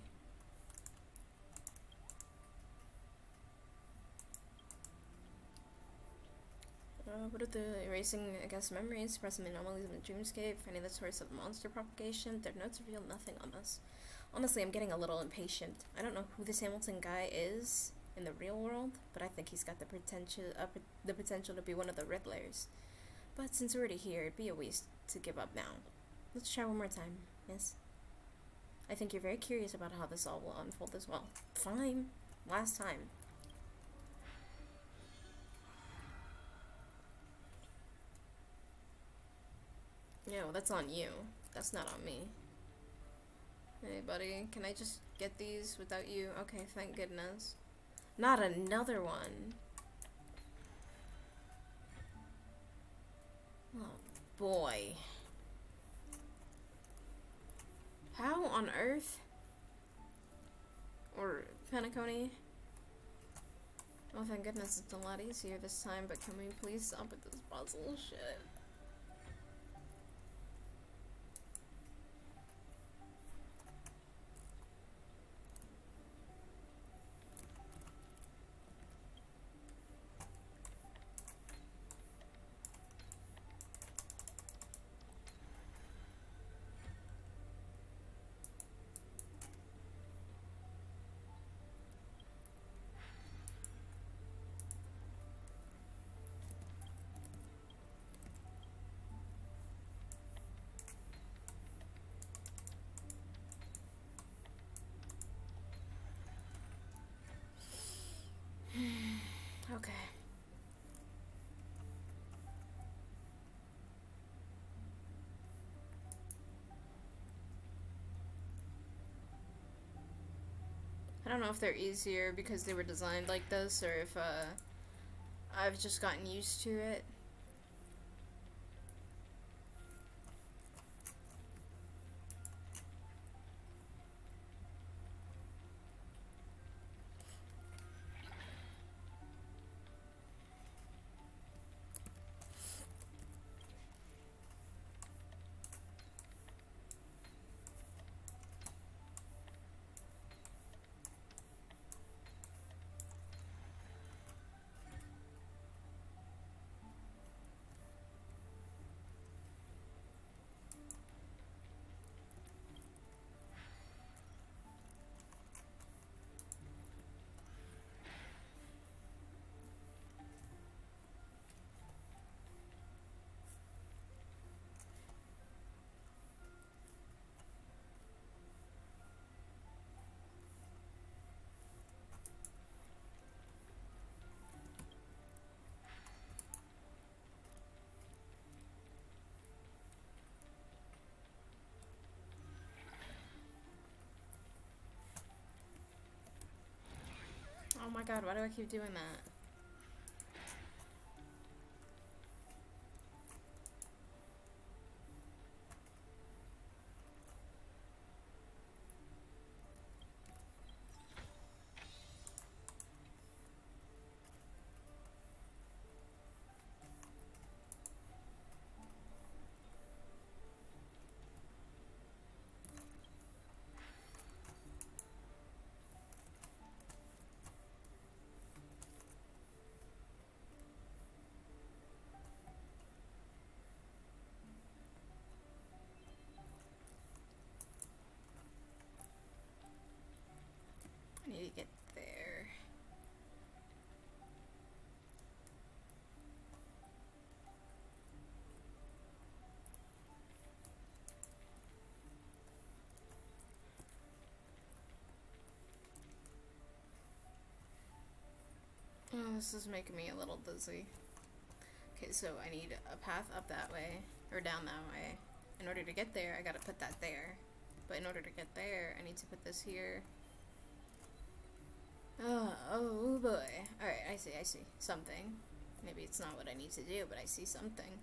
Uh, what are the erasing, I guess, memories, suppressing the anomalies in the dreamscape, finding the source of monster propagation? Their notes reveal nothing on this. Honestly, I'm getting a little impatient. I don't know who this Hamilton guy is in the real world, but I think he's got the potential, uh, the potential to be one of the Riddlers. But since we're already here, it'd be a waste to give up now. Let's try one more time, miss. I think you're very curious about how this all will unfold as well. Fine. Last time. No, that's on you. That's not on me. Hey, buddy, can I just get these without you? Okay, thank goodness. Not another one. Oh, boy. How on earth? Or Penacony? Oh, thank goodness it's a lot easier this time, but can we please stop with this puzzle shit? Okay. I don't know if they're easier because they were designed like this, or if uh, I've just gotten used to it. Oh my god, why do I keep doing that? This is making me a little dizzy. Okay, so I need a path up that way, or down that way. In order to get there, I gotta put that there. But in order to get there, I need to put this here. Oh, oh boy. Alright, I see, I see. Something. Maybe it's not what I need to do, but I see something.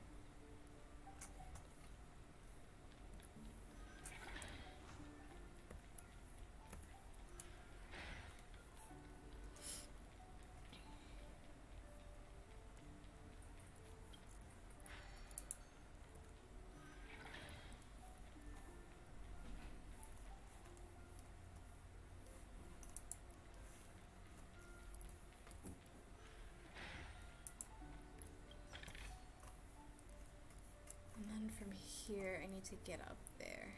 From here, I need to get up there.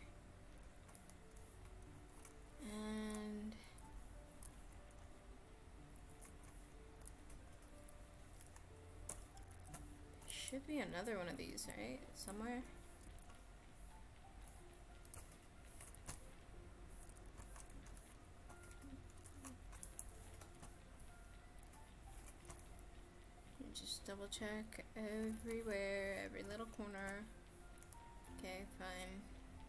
And should be another one of these, right? Somewhere. Just double check everywhere, every little corner. Okay, fine.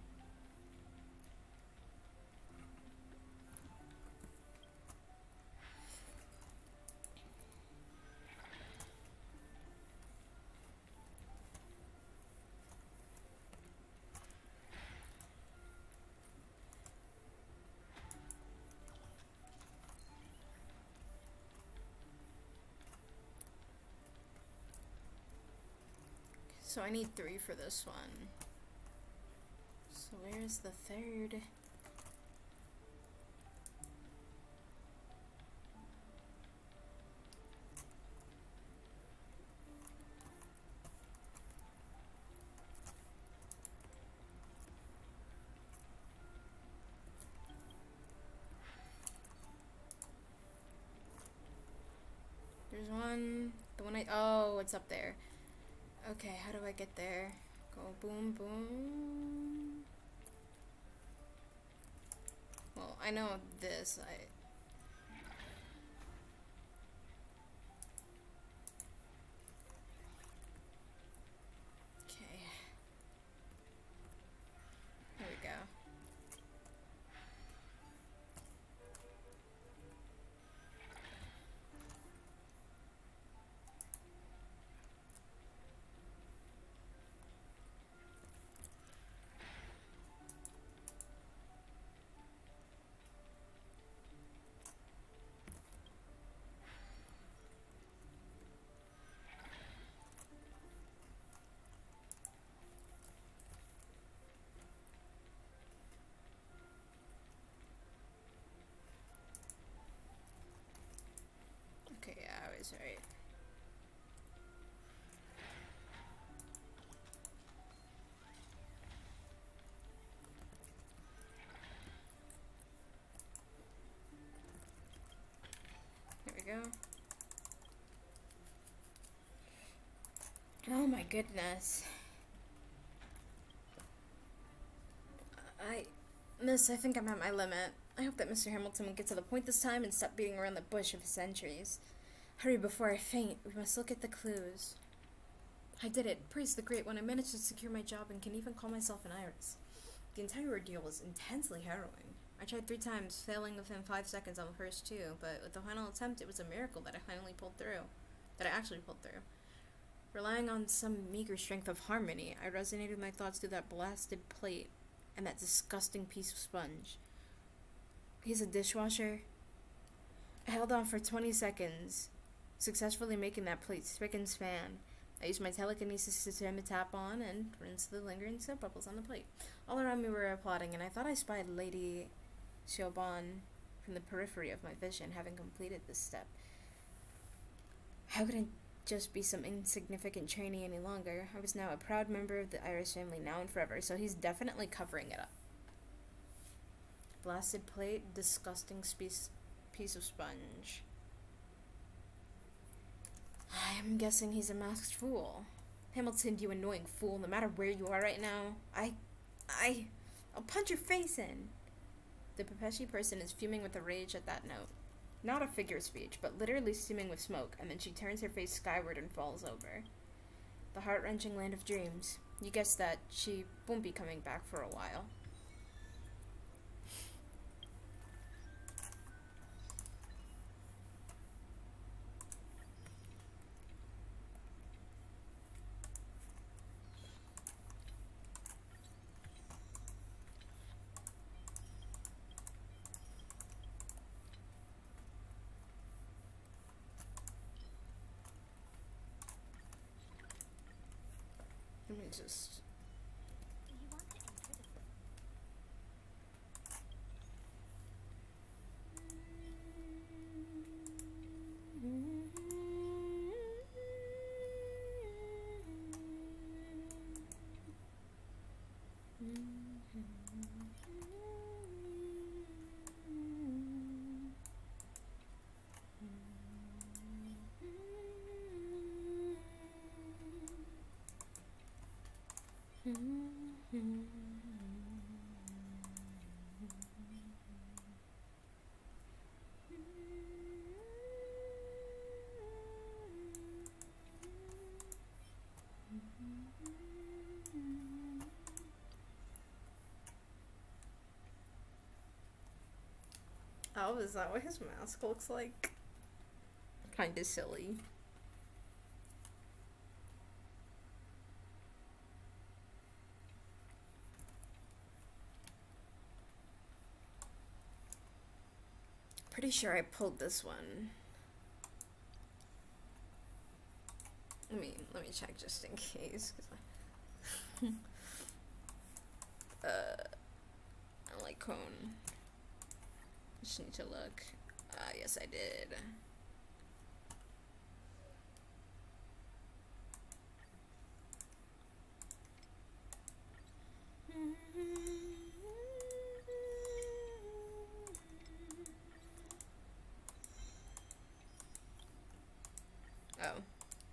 So I need three for this one. So where's the third? There's one, the one I, oh, it's up there. Okay, how do I get there? Go boom, boom. Well, I know this. I. Okay. Here we go. Okay, yeah, I was right. Here we go. Oh my goodness. I... Miss, I think I'm at my limit. I hope that Mister Hamilton will get to the point this time and stop beating around the bush of his centuries. Hurry before I faint. We must look at the clues. I did it. Praise the Great One. I managed to secure my job and can even call myself an Iris. The entire ordeal was intensely harrowing. I tried three times, failing within five seconds on the first two, but with the final attempt, it was a miracle that I finally pulled through. That I actually pulled through. Relying on some meager strength of harmony, I resonated my thoughts through that blasted plate and that disgusting piece of sponge. He's a dishwasher. I held on for twenty seconds, successfully making that plate spick and span. I used my telekinesis to turn the tap on and rinse the lingering soap bubbles on the plate. All around me were applauding, and I thought I spied Lady Siobhan from the periphery of my vision, having completed this step. How could I just be some insignificant trainee any longer? I was now a proud member of the Iris family, now and forever, so he's definitely covering it up. Blasted plate, disgusting piece, piece of sponge. I'm guessing he's a masked fool. Hamilton, you annoying fool, no matter where you are right now, I... I... I'll punch your face in. The Pepeshi person is fuming with rage at that note. Not a figure of speech, but literally steaming with smoke, and then she turns her face skyward and falls over. The heart-wrenching land of dreams. You guessed that. She won't be coming back for a while. Let me just... Do you want to enter the Oh, is that what his mask looks like? Kinda silly. Pretty sure I pulled this one. Let me let me check just in case. 'Cause I uh, I like cone. Just need to look. Ah, uh, yes, I did. Oh.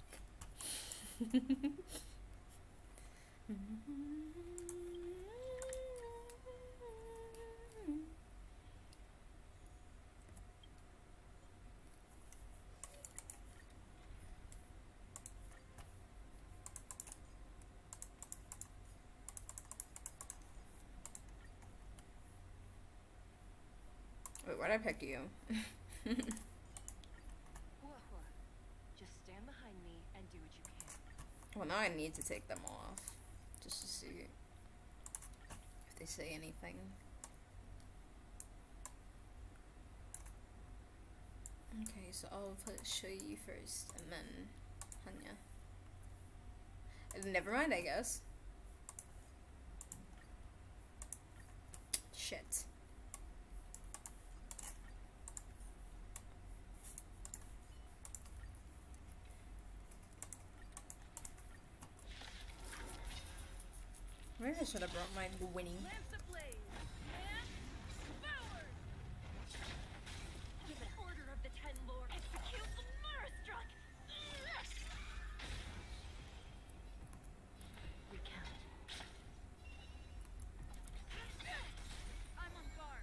Wait, why'd I pick you? Hua Hua. Just stand behind me and do what you can. Well, now I need to take them off. Just to see if they say anything. Okay, so I'll put Shui first, and then Hanya. Never mind, I guess. Shit. Maybe I should have brought my Winnie. Lamps ablaze. And forward. Give an order of the Ten Lords. Execute the Marastruck. Recount. I'm on guard.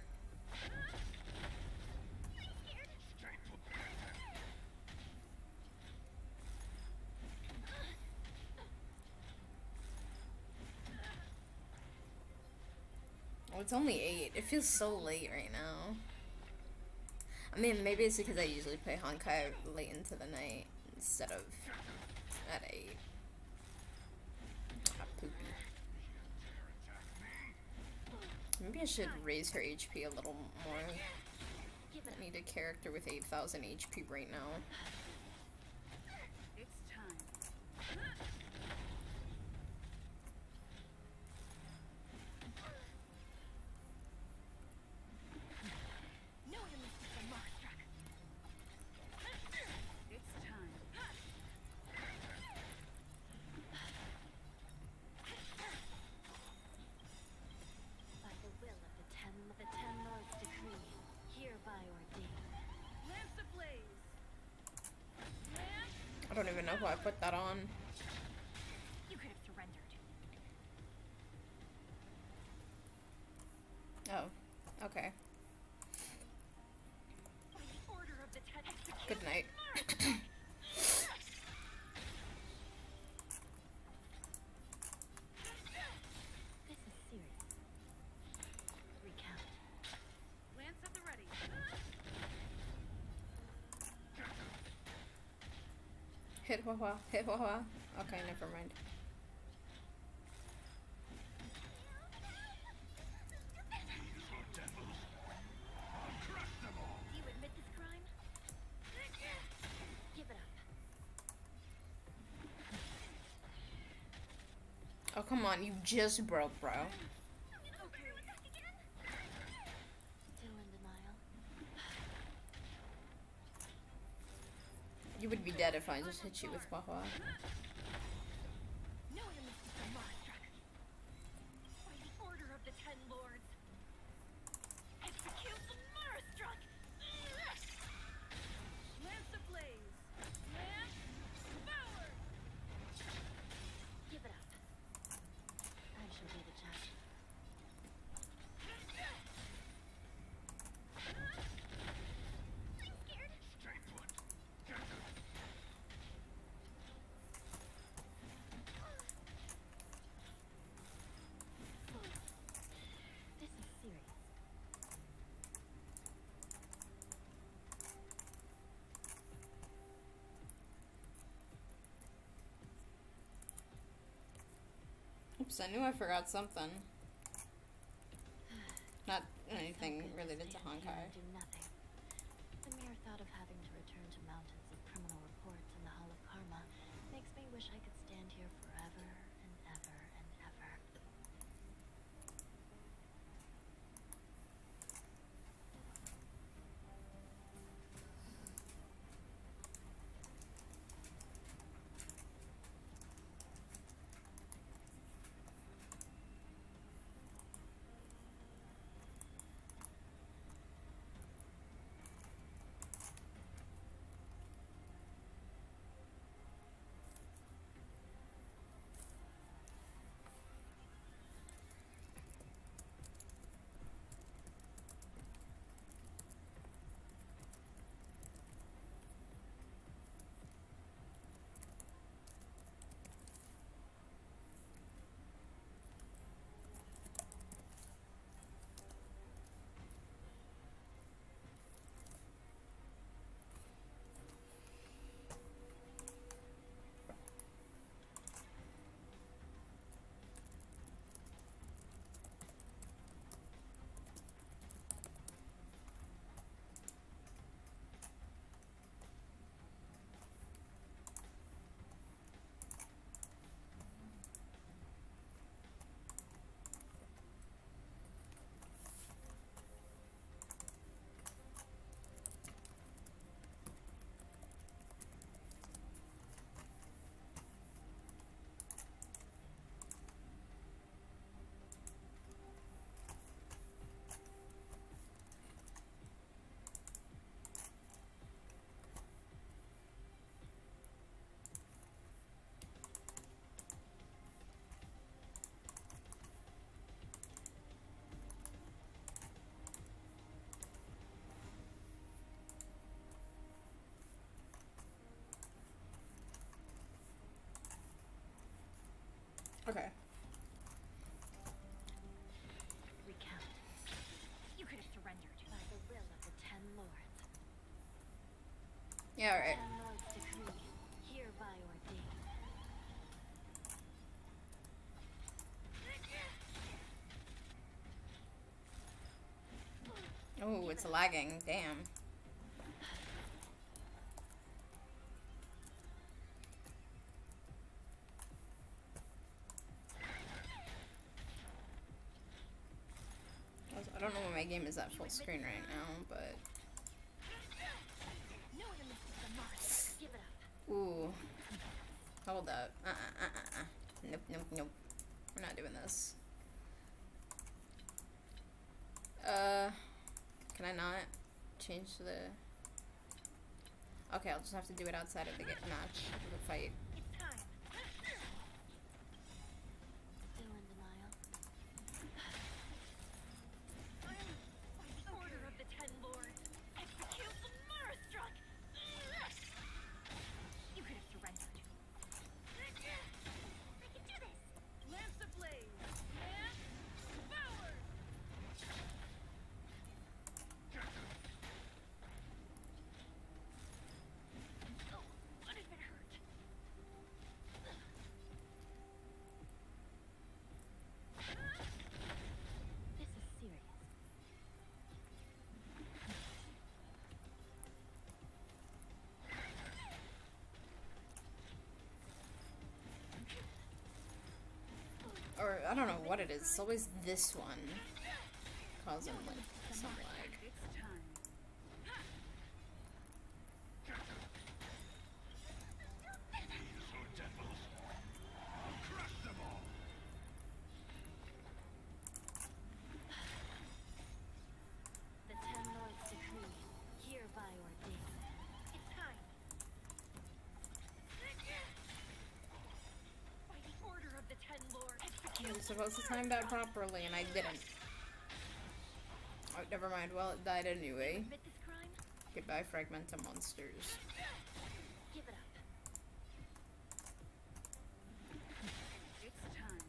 Oh, it's only eight. It feels so late right now. I mean, maybe it's because I usually play Honkai late into the night instead of at eight. Ah, poopy. Maybe I should raise her H P a little more. I need a character with eight thousand H P right now. It's time. No one misses the Marastruck. It's time. By the will of the Ten, the Ten Lords decree, hereby ordained. Lamps ablaze. Lamps. I don't even know who I put that on. You could have surrendered. Oh, okay. By the order Good night. This is serious. Recount. Lance at the ready. Hit Hua Hit Hua Okay, never mind. Do you admit this crime? Give it up. Oh, come on. You just broke, bro. Okay. Still in denial. You would be dead if I just hit you with Hua Hua. No enemies to the Monstruck. By the order of the Ten Lords. Execute the Monstruck. Lance ablaze. Lance forward. Give it up. I shall be the judge. I'm scared. Stay put. This is serious. Oops, I knew I forgot something. Not anything So good related to stay here Honkai. and do nothing. The mere thought of having to return to mountains of criminal reports in the Hall of Karma makes me wish I could stand here forever and ever and ever. Okay. Recount. You could have surrendered by the will of the Ten Lords. Yeah, alright. Ten Lords decree, hereby ordained. Oh, it's lagging. Damn. I don't know why my game is at full screen right now, but... No enemies to the Monstruck. Give it up. Ooh. Hold up. Uh-uh, uh-uh, uh. Nope, nope, nope. We're not doing this. Uh... Can I not change the... Okay, I'll just have to do it outside of the get match, of the fight. It's time. Still in denial. By the order of the Ten Lords, execute the Monstruck. I don't know what it is. It's always this one causing like some lag. The Ten Lords decree, hereby ordained. It's time. By the order of the Ten Lords, I execute. was supposed to time that properly and I didn't. Oh, never mind. Well, it died anyway. Admit this crime? Goodbye, Fragmenta monsters. Give it up. It's time.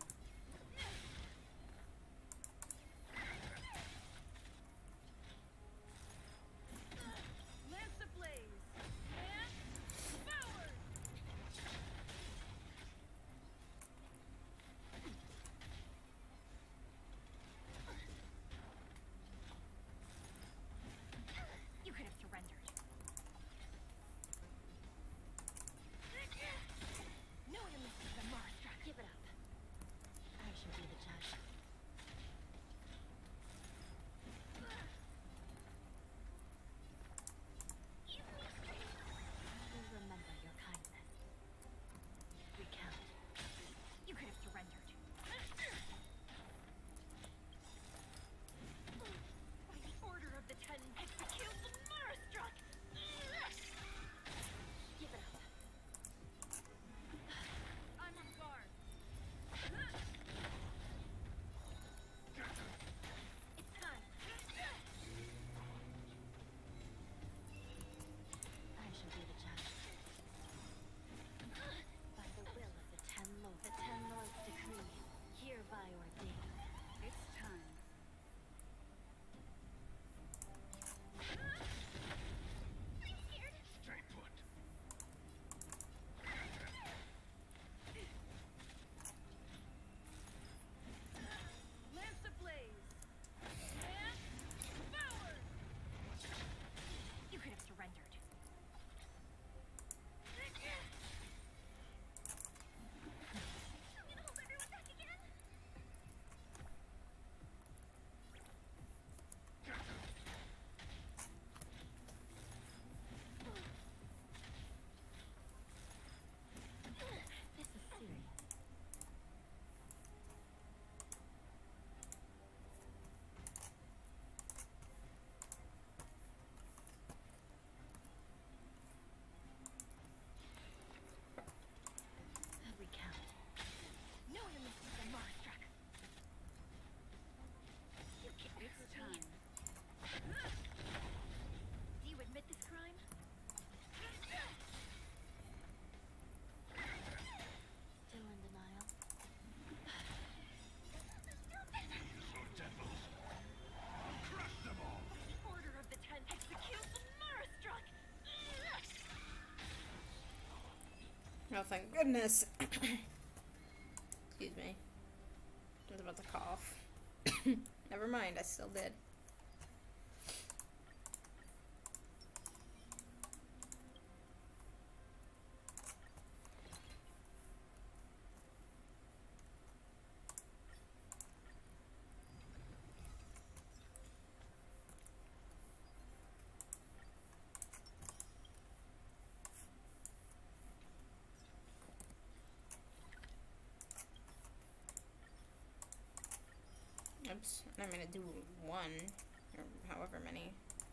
Lance ablaze. And forward. You could have surrendered. No one misses the Marstra. Give it up. I shall be the judge. We'll remember your kindness. Recount. You could have surrendered. By the order of the Ten, execute the Marastruck! Give it up. I'm on guard. It's time. I shall be the judge. By the will of the Ten Lords, the Ten Lords decree, hereby ordained. It's time. Stay put. Lance ablaze. And forward. You could have surrendered. I'm gonna hold everyone back again. This is serious. Recount. No one misses the Marstruck. You can't It's hurt me. time. Do you admit this crime? Still in denial? Devils. Crush them all. The order of the Ten, execute the Marastruck! Oh, thank goodness. Excuse me. I was about to cough. Never mind, I still did. Oops, and I'm gonna do one, or however many.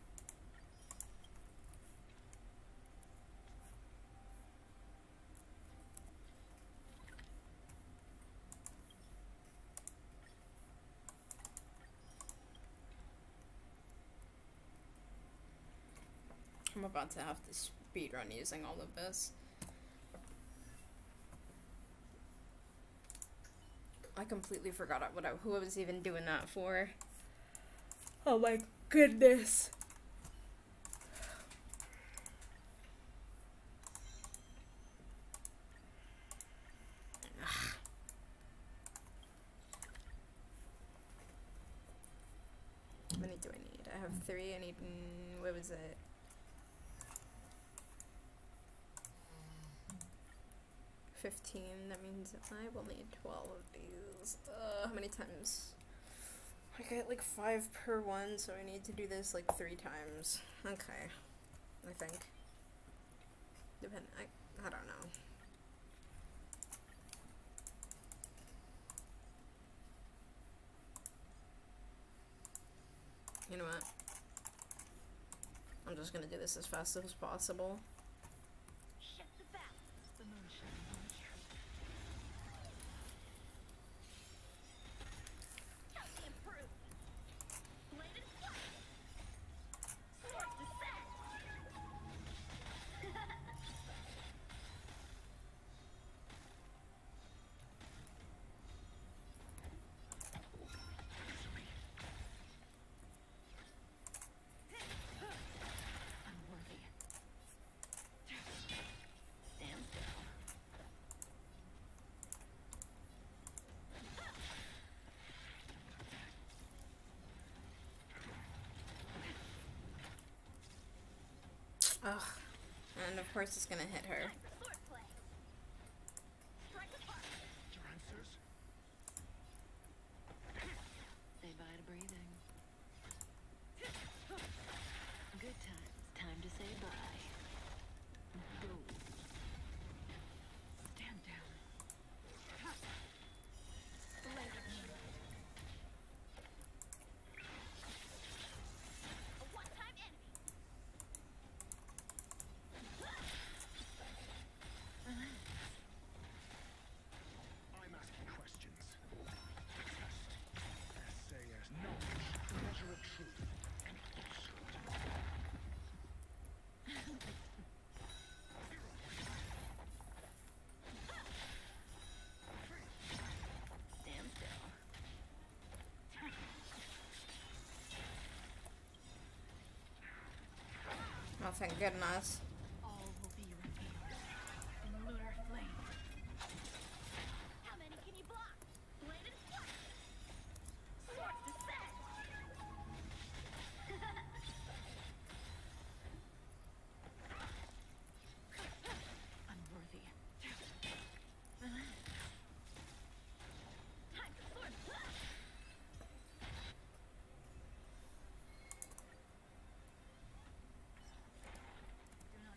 I'm about to have to speedrun using all of this. I completely forgot what I, who I was even doing that for. Oh my goodness. How many do I need? I have three. I need, mm, what was it? fifteen. That means I will need twelve of these. spells. Uh, how many times? I get like five per one, so I need to do this like three times. Okay. I think. Depend. I, I don't know. You know what? I'm just gonna do this as fast as possible. Shut the balance. The moon shining on the tree. Tell me improve. Blade and flash. Sword descent. Unworthy. Stand still. Ugh. And of course it's gonna hit her. Time for sword play. Strike apart. Trancers? Say bye to breathing. Good times. Time to say bye. Go. Stand down. Blade. A one-time enemy. I'm asking questions. Test. S A S. Knowledge. The measure of truth and falsehood. Stand still. Oh, thank goodness. All will be revealed in lunar flame. How many can you block? Blade and flash. Sword descent. Unworthy. Time for sword. Do not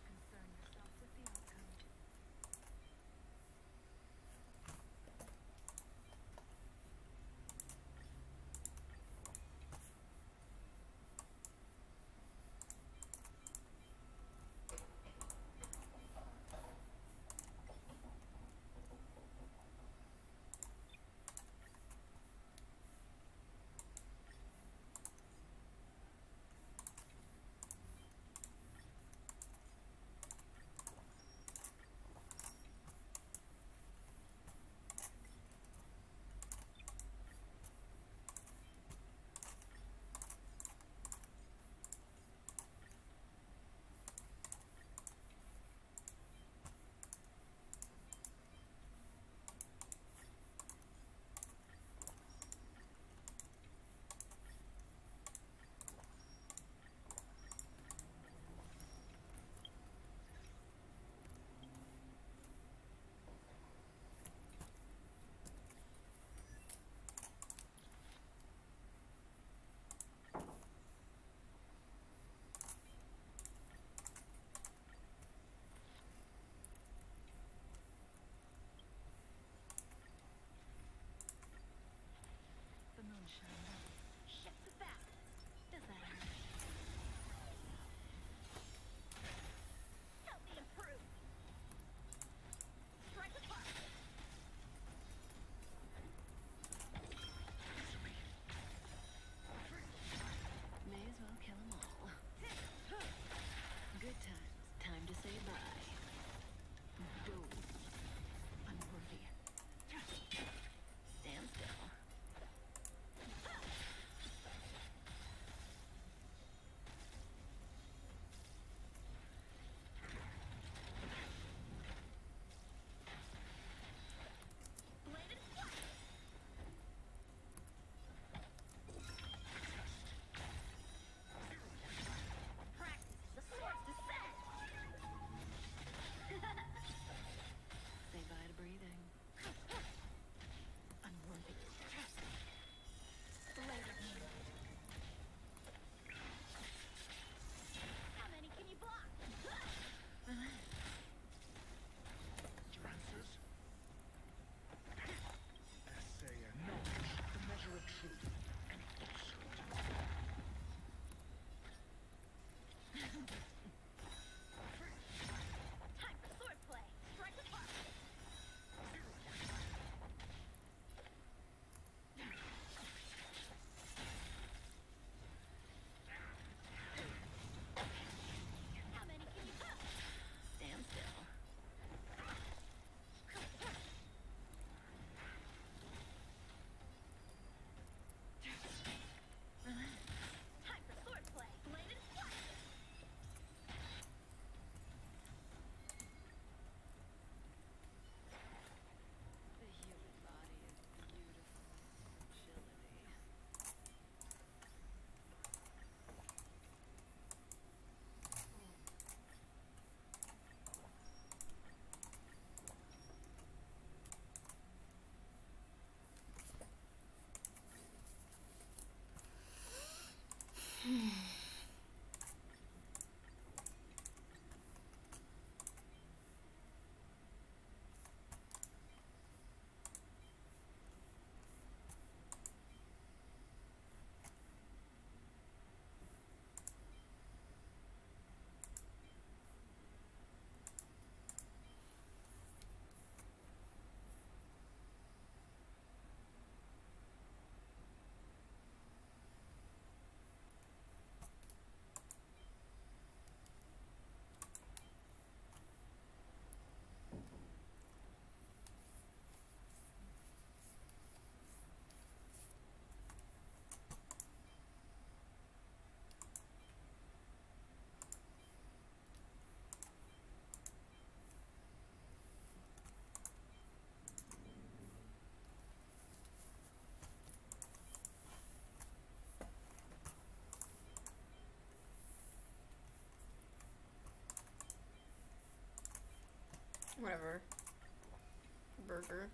Whatever. Burger.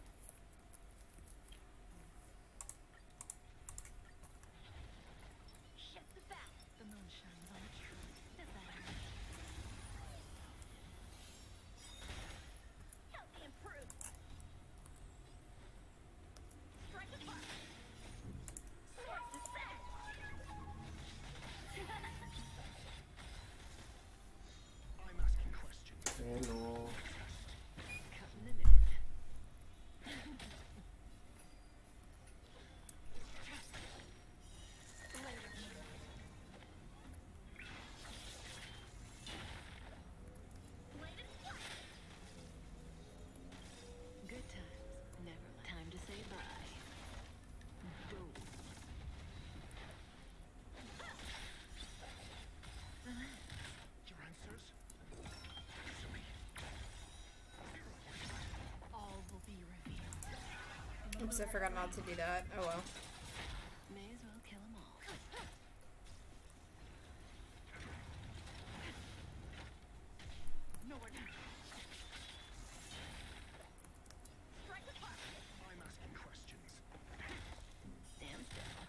Shut the back. The moon shines on the truth. Does that hurt? Help me improve. Strike apart. Source is set. I'm asking questions. Hello. Cutting it in. Good times. Never mind. Time to say bye. Go. Your answers? All will be revealed. Oops, I forgot not to do that. Oh well. May as well kill them all. Nowhere near. I'm asking questions. Stand still.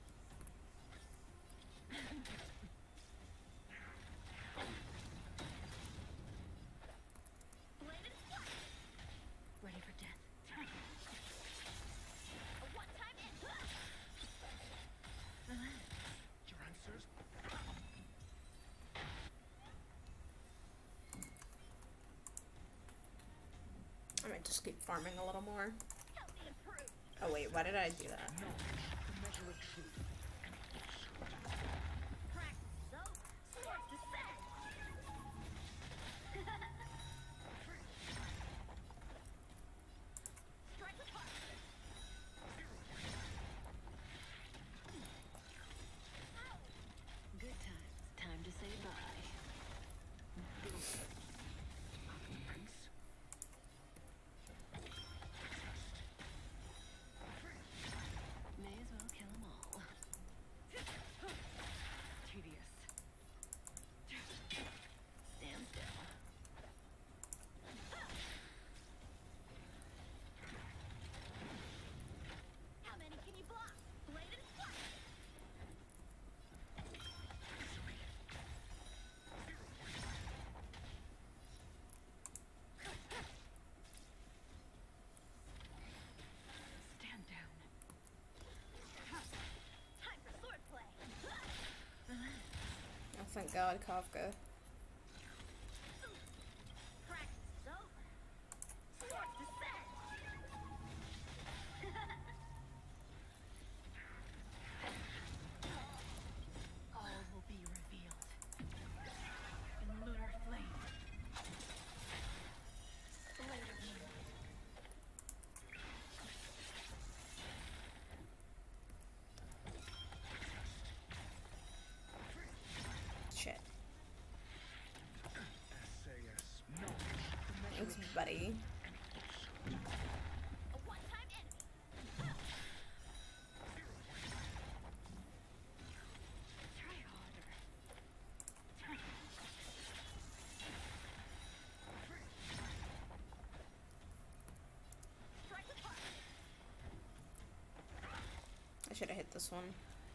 Ready for death. A one-time hit. Your answers? I might just keep farming a little more. Help me improve. Oh wait, why did I do that? Knowledge, the measure of truth and falsehood. Practice is over. Source is set. Strike apart. Good times. Time to say bye. Go. Thanks. May as well kill them all. Tedious. Stand still. How many can you block? Blade and flash. Stand down. Time for swordplay. Oh, thank God, Kafka. Practice is over. Sword to set. All will be revealed in lunar flame. Blade of moon. Shit. S A S. Knowledge, the measure Thanks, of truth buddy. and falsehood. A one-time enemy. Try harder. Strike apart. I should have hit this one.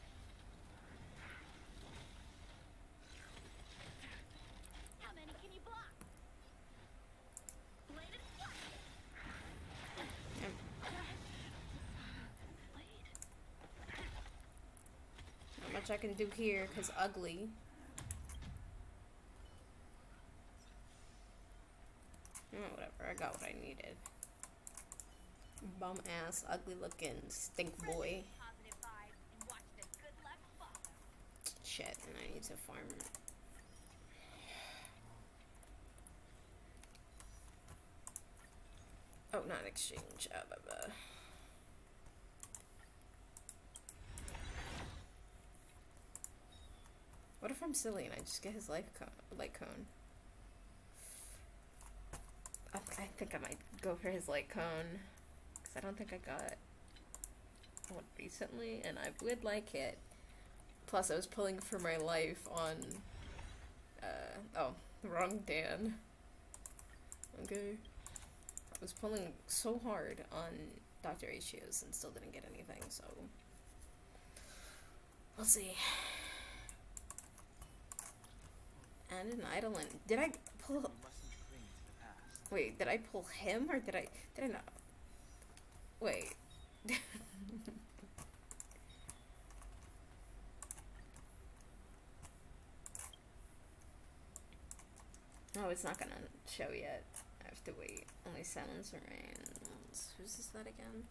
How many can you block? Blade and flash. Yep. Blade. Not much I can do here, because ugly. Oh, whatever, I got what I needed. Bum ass, ugly looking, stink boy. Positive vibes and watch the good luck follow. Shit, and I need to farm. Oh, not exchange. Uh, blah, blah. What if I'm silly and I just get his life cone, light cone? I, I think I might go for his light cone. Because I don't think I got one recently, and I would like it. Plus, I was pulling for my life on, uh, oh, the wrong Dan. Okay. I was pulling so hard on Doctor Ischios and still didn't get anything, so we'll see. And an Eidolon. Did I pull? You mustn't cling to the past. Wait, did I pull him or did I? Did I not? Wait. No, it's not gonna show yet. I have to wait. Only silence remains. Who's this that again?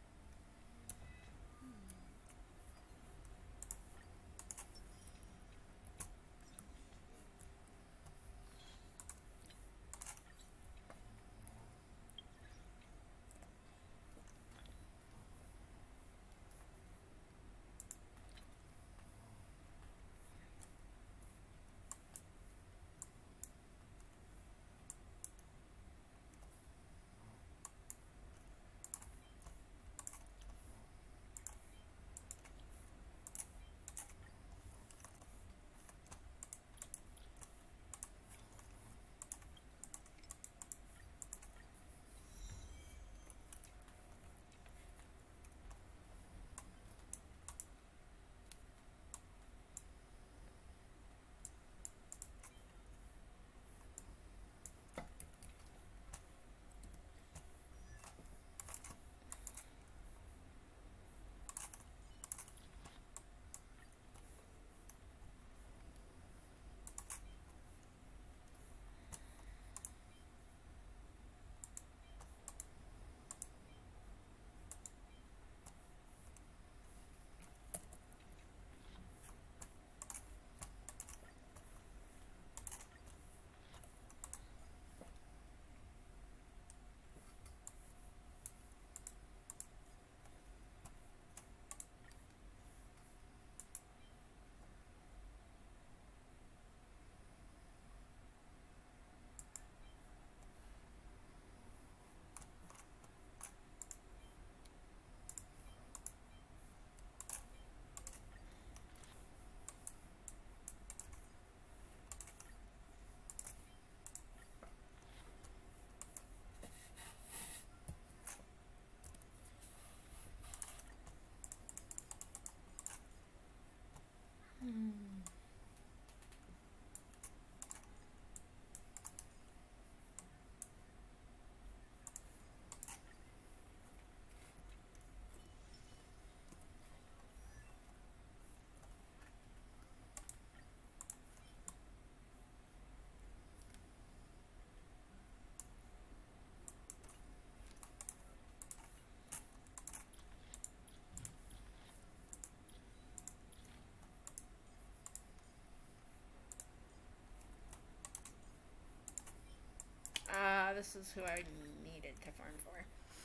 Ah, uh, this is who I needed to farm for.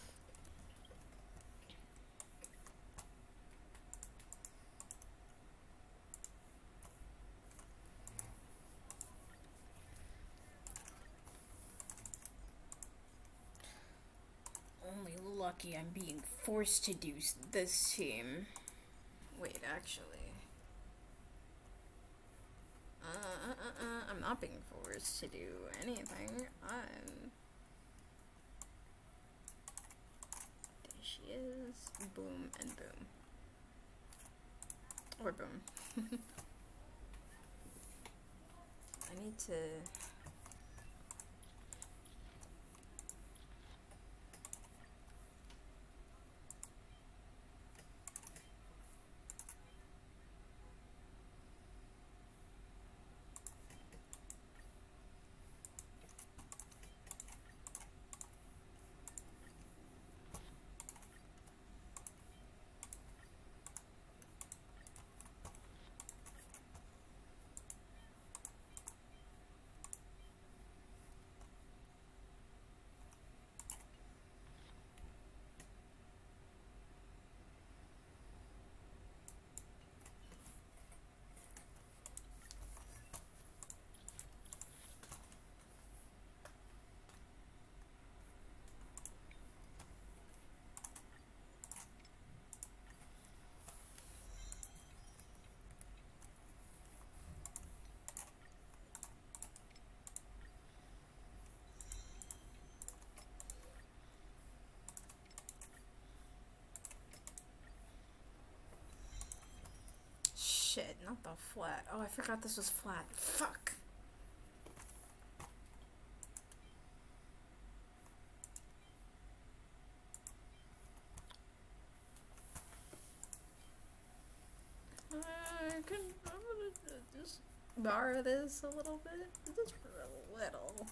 Only lucky I'm being forced to do this team. Wait, actually. Uh, uh, uh, uh, I'm not being forced to do anything. I'm... There she is. Boom and boom. Or boom. I need to... not the flat. Oh, I forgot this was flat. Fuck. I can, I'm gonna just borrow this a little bit. Just for a little.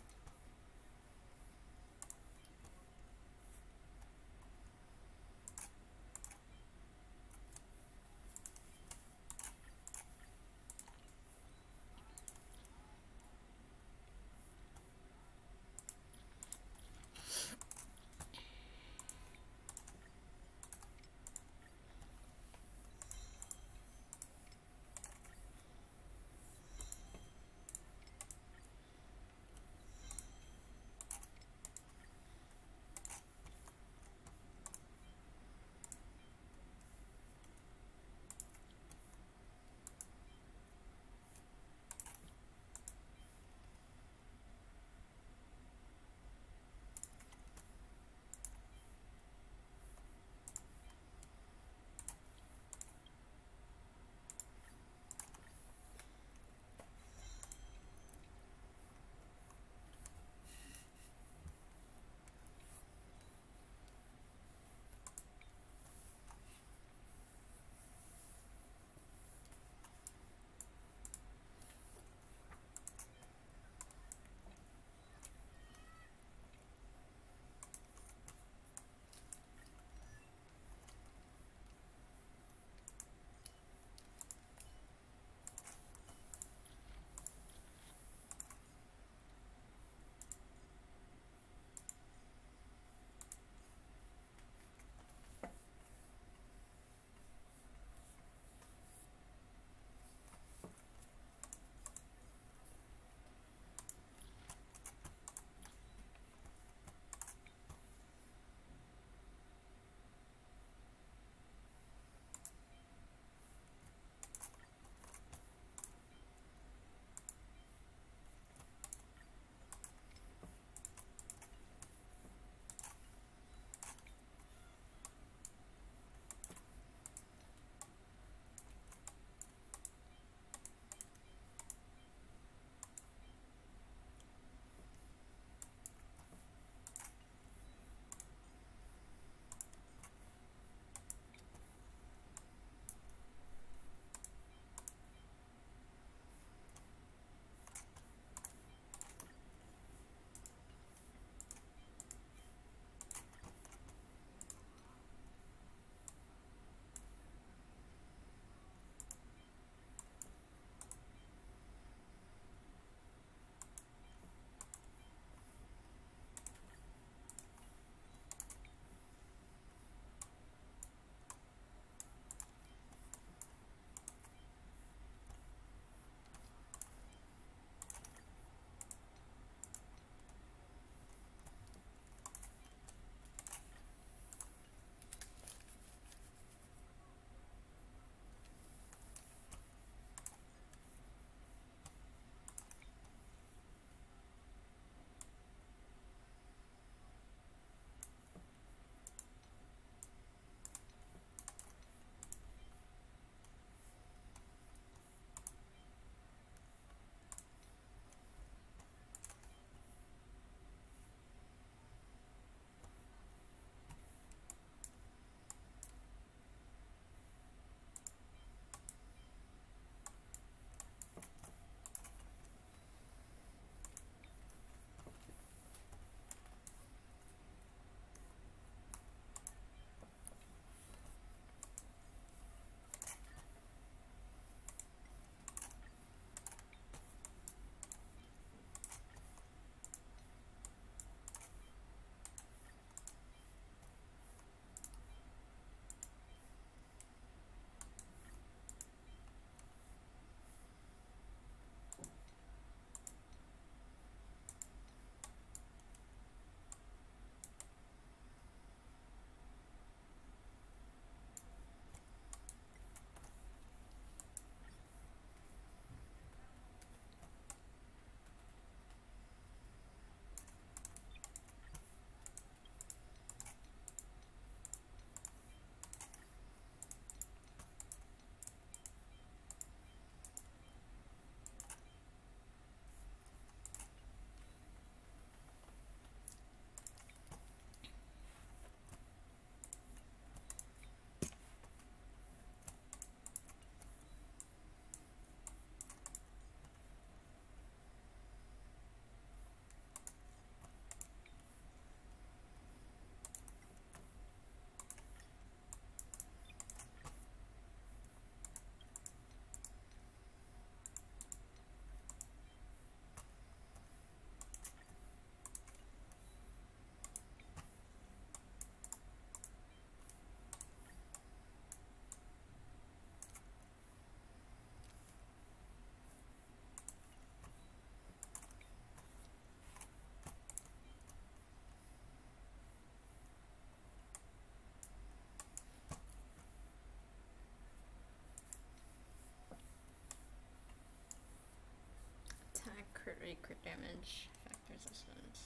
crit rate, crit damage, effect resistance.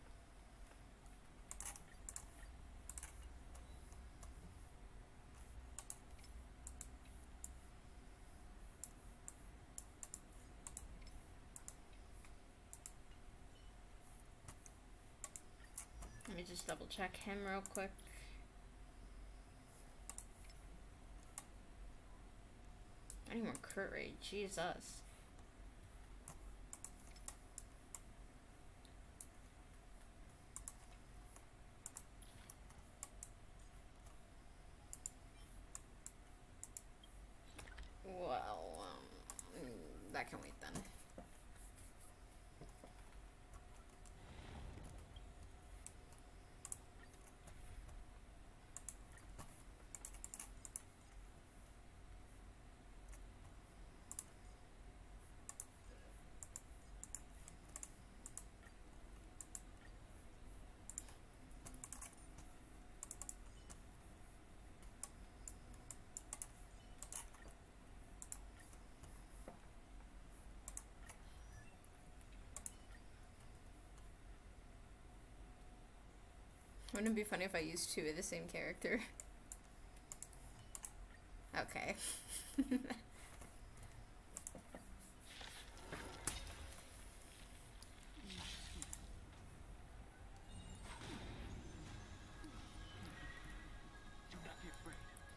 Let me just double check him real quick. I need more crit rate, Jesus. Well, um, that can wait then. Wouldn't it be funny if I used two of the same character? Okay. Do not be afraid.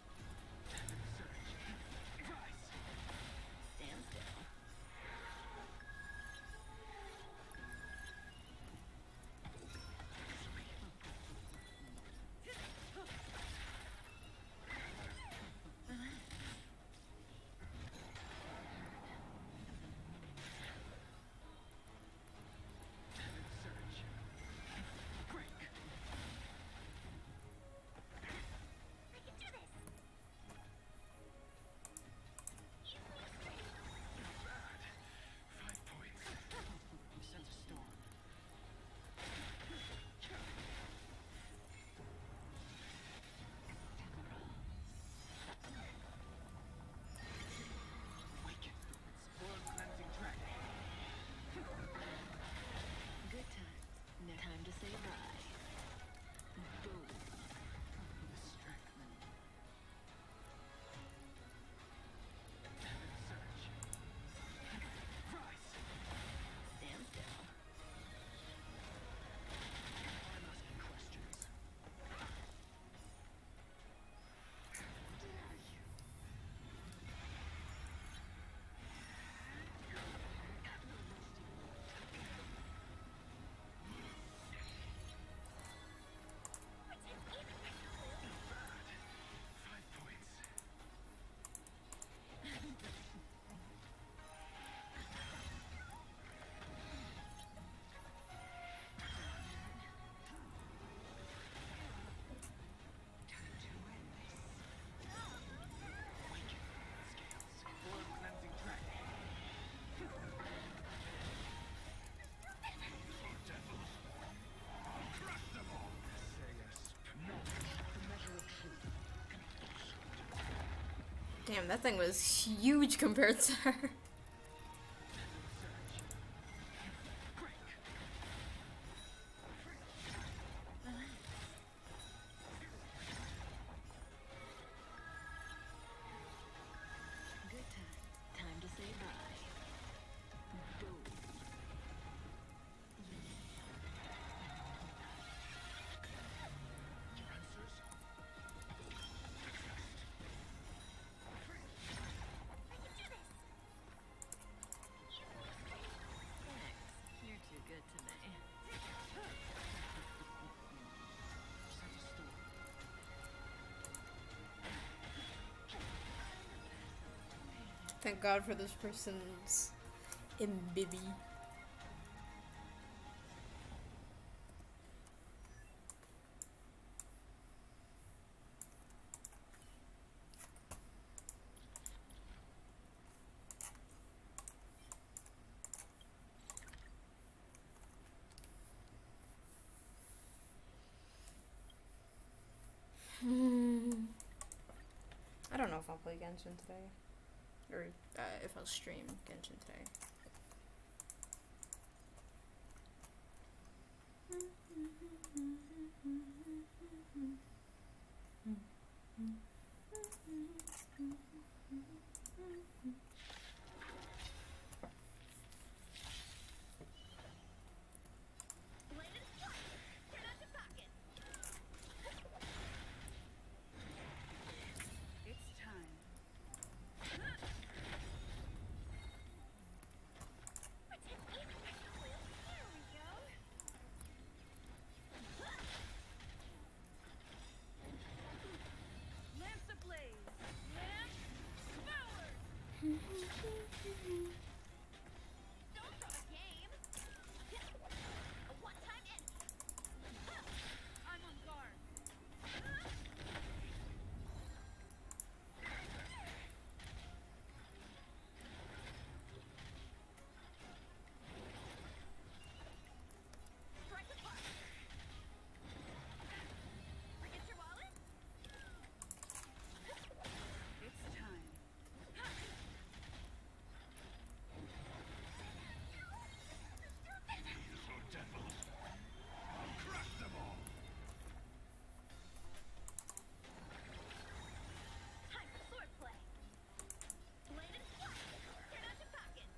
Search. Rise. Stand still. Search. Break. I can do this. Bad. Five points. You sent a storm. Awaken. Spoiled cleansing dragon. Good times. No time to say bye. Boom. The strength. Search. Rise. Stand still. I'm asking questions. Five points. Awaken. Scales. Spoiled cleansing dragon. Devil. Crush them all. Say yes. Knowledge, the measure of truth. Damn, that thing was huge compared to her. Search. Break. Good times. Time to say bye. Boom. Your answers? Thanks. You're too good to me. You sent a storm. Thank God for this person's imbibby. Hmm. I don't know if I'll play Genshin today. Or uh, if I'll stream Genshin today. It's time. Lance ablaze. Lance forward. Don't throw a game. A one-time end. I'm on guard. Strike apart. Forget your wallet? It's time. So devils. Crush them all. Time for swordplay. Blade and flash. Get out your pocket.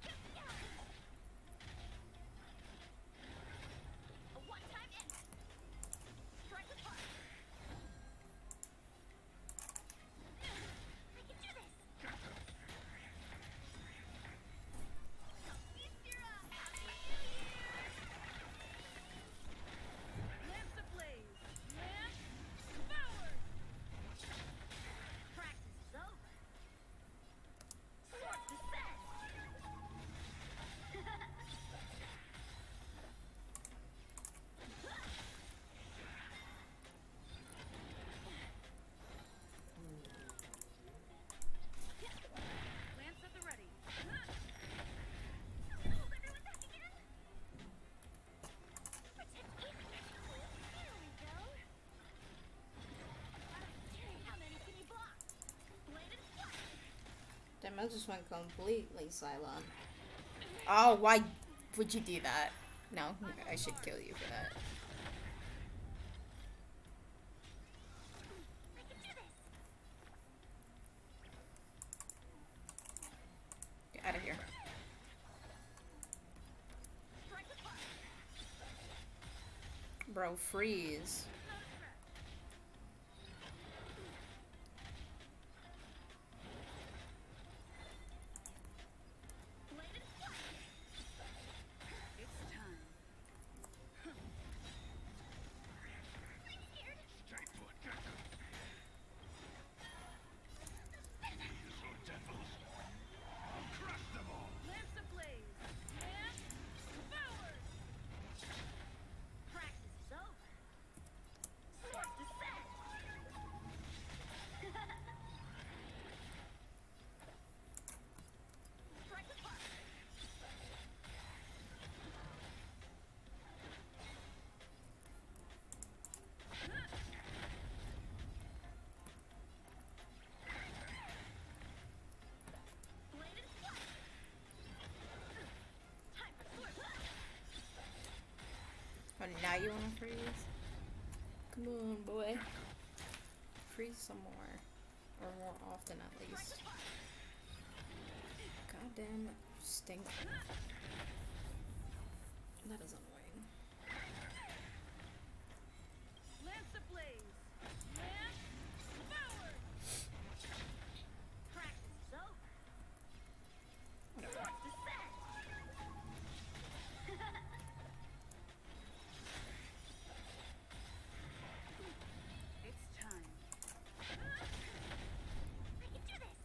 A one-time end. Strike apart. I can do this. Feast your Lance ablaze. Lance forward. Practice is over. Swords to set. Lance at the ready. Hold everyone back again. Protect me. There we go. How many can he block? Blade and flash. Damn, I just went completely silent. Oh, why would you do that? No, I should kill you for that. I can do this. Get out of here. Strike apart. Bro, freeze. Blade and flash. It's time. I'm scared. Stay put. Get them. So devils. Crush them all. Lance ablaze. Lance forward. Practice is over. Swords to set. Strike apart. Blade and flash. Time for swordplay. Oh, now you wanna freeze? Come on, boy. Freeze some more. Or more often, at least. Goddamn stink. That is annoying. Lance ablaze. Lance forward. Practice is over. Whatever. Swords to set. It's time. I can do this.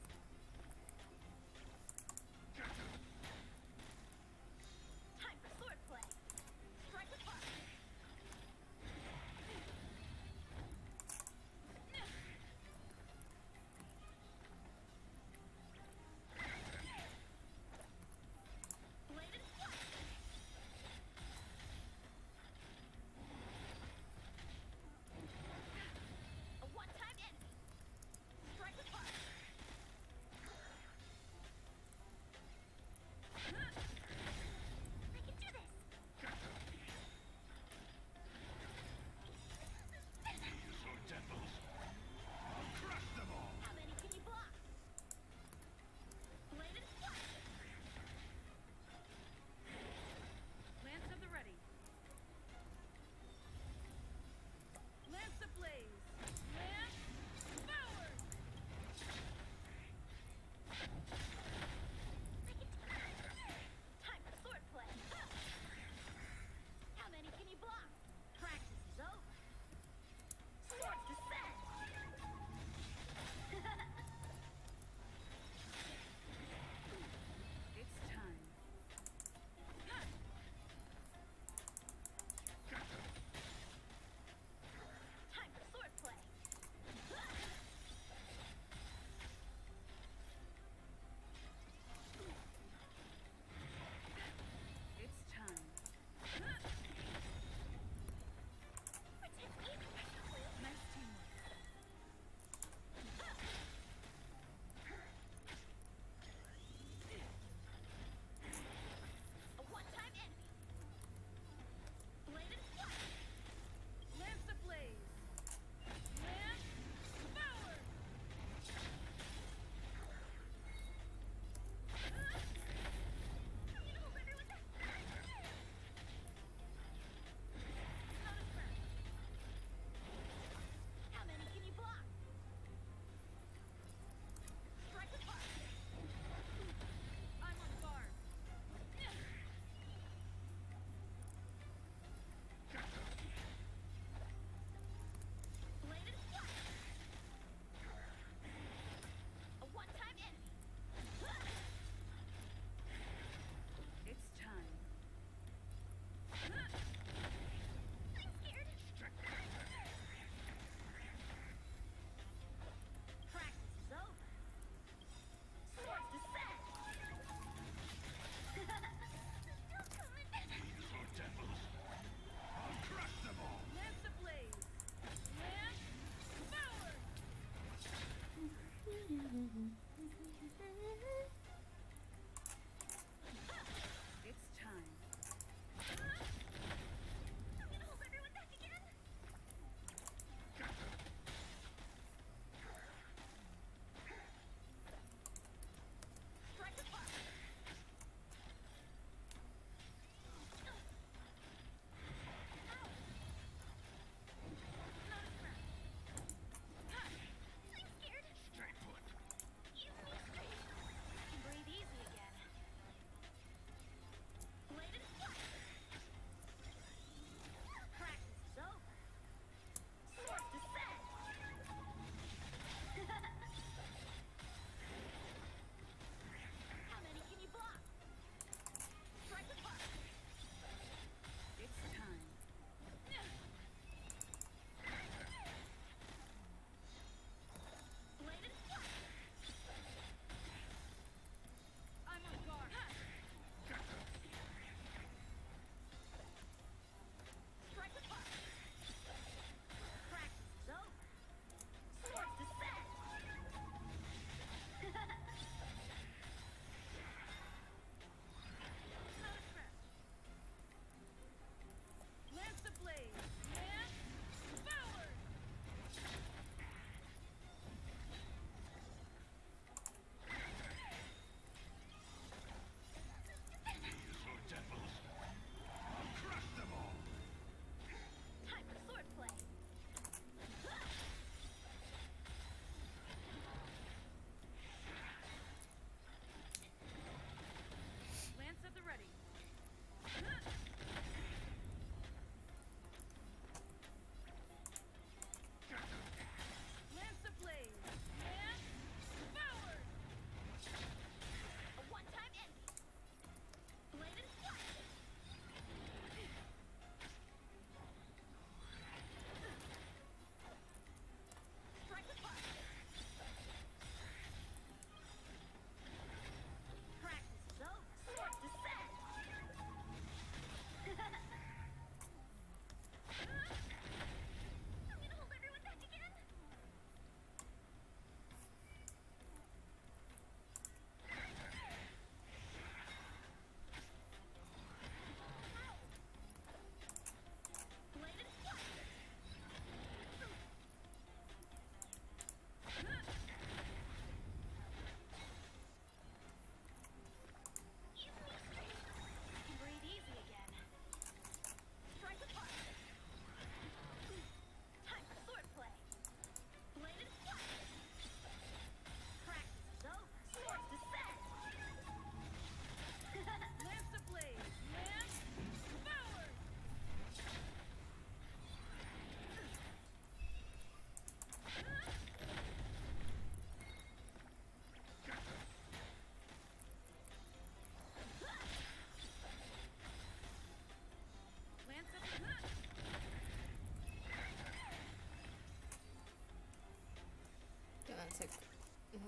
Get them. Time for swordplay.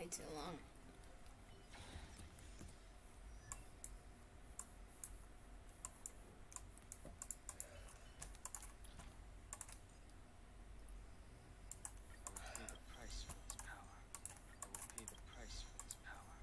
way too long. I will pay the price for its power. I will pay the price for its power.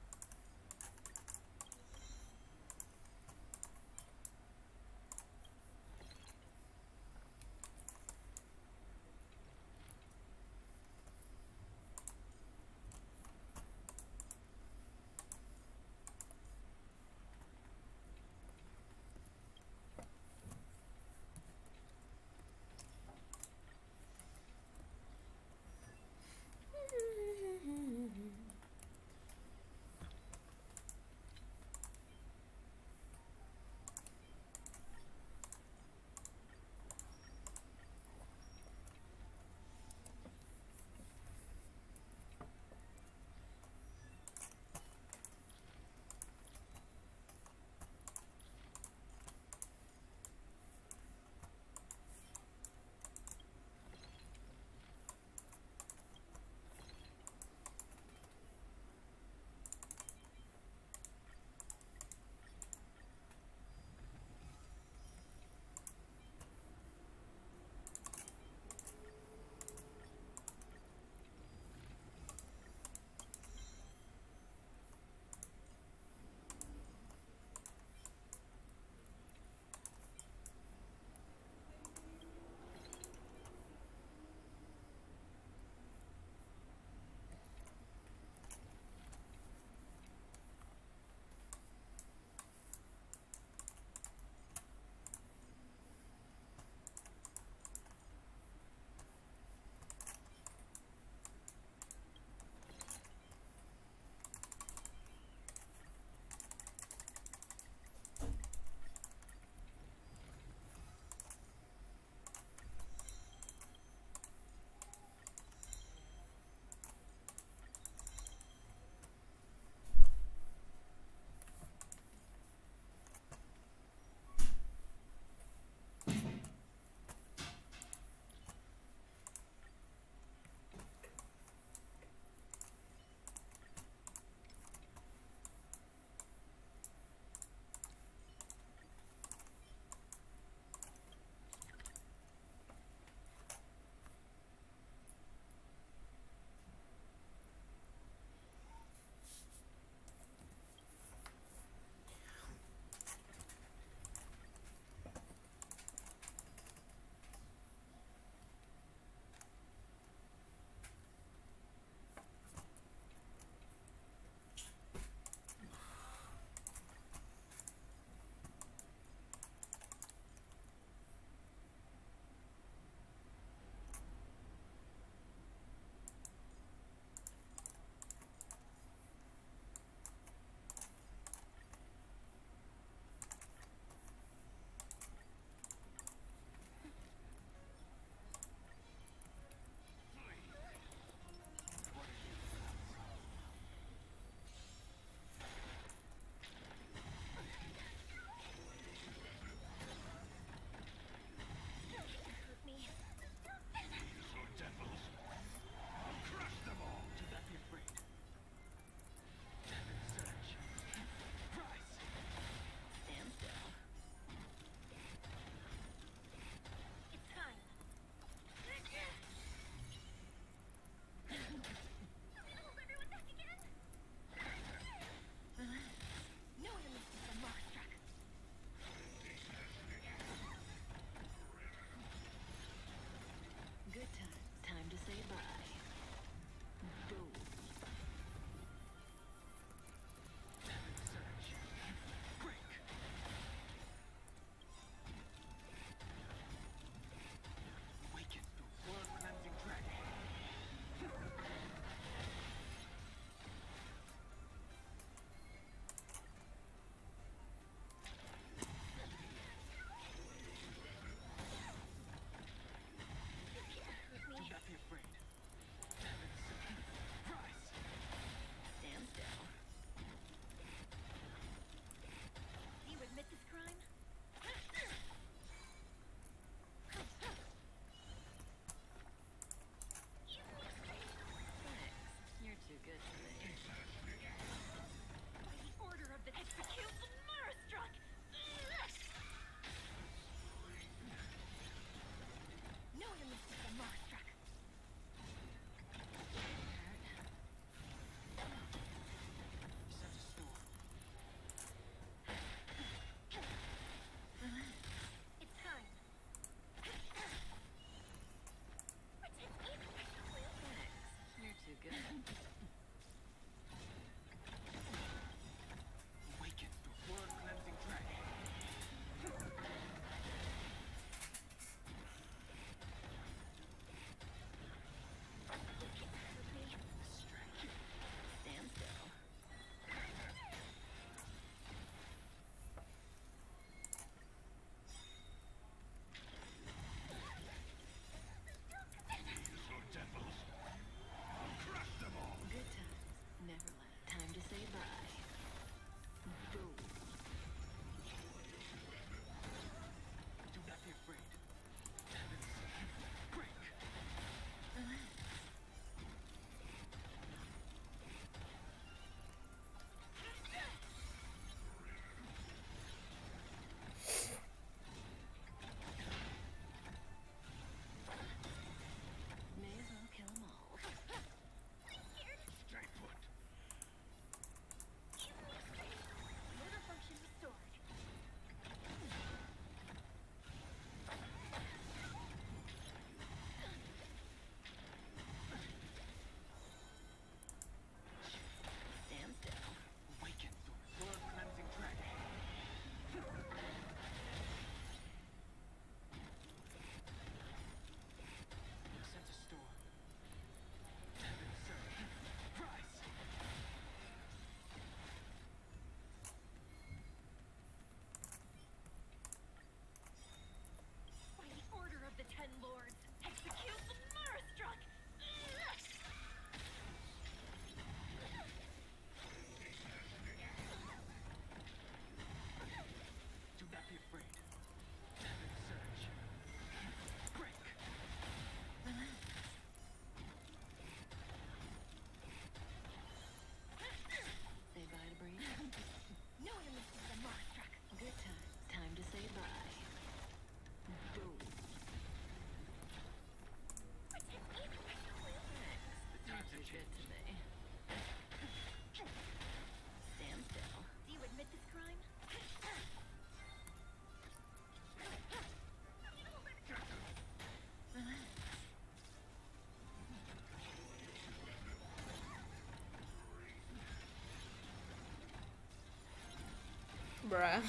Bruh.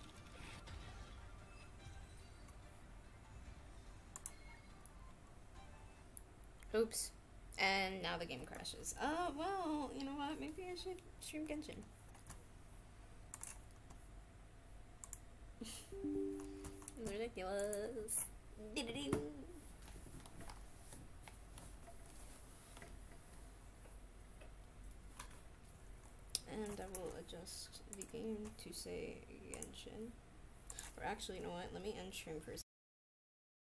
Oops. And now the game crashes. Uh, well, you know what? Maybe I should stream Genshin. Ridiculous. Ding-a-ding. And I will adjust the game to say Genshin. Or actually, you know what? Let me end stream for a second.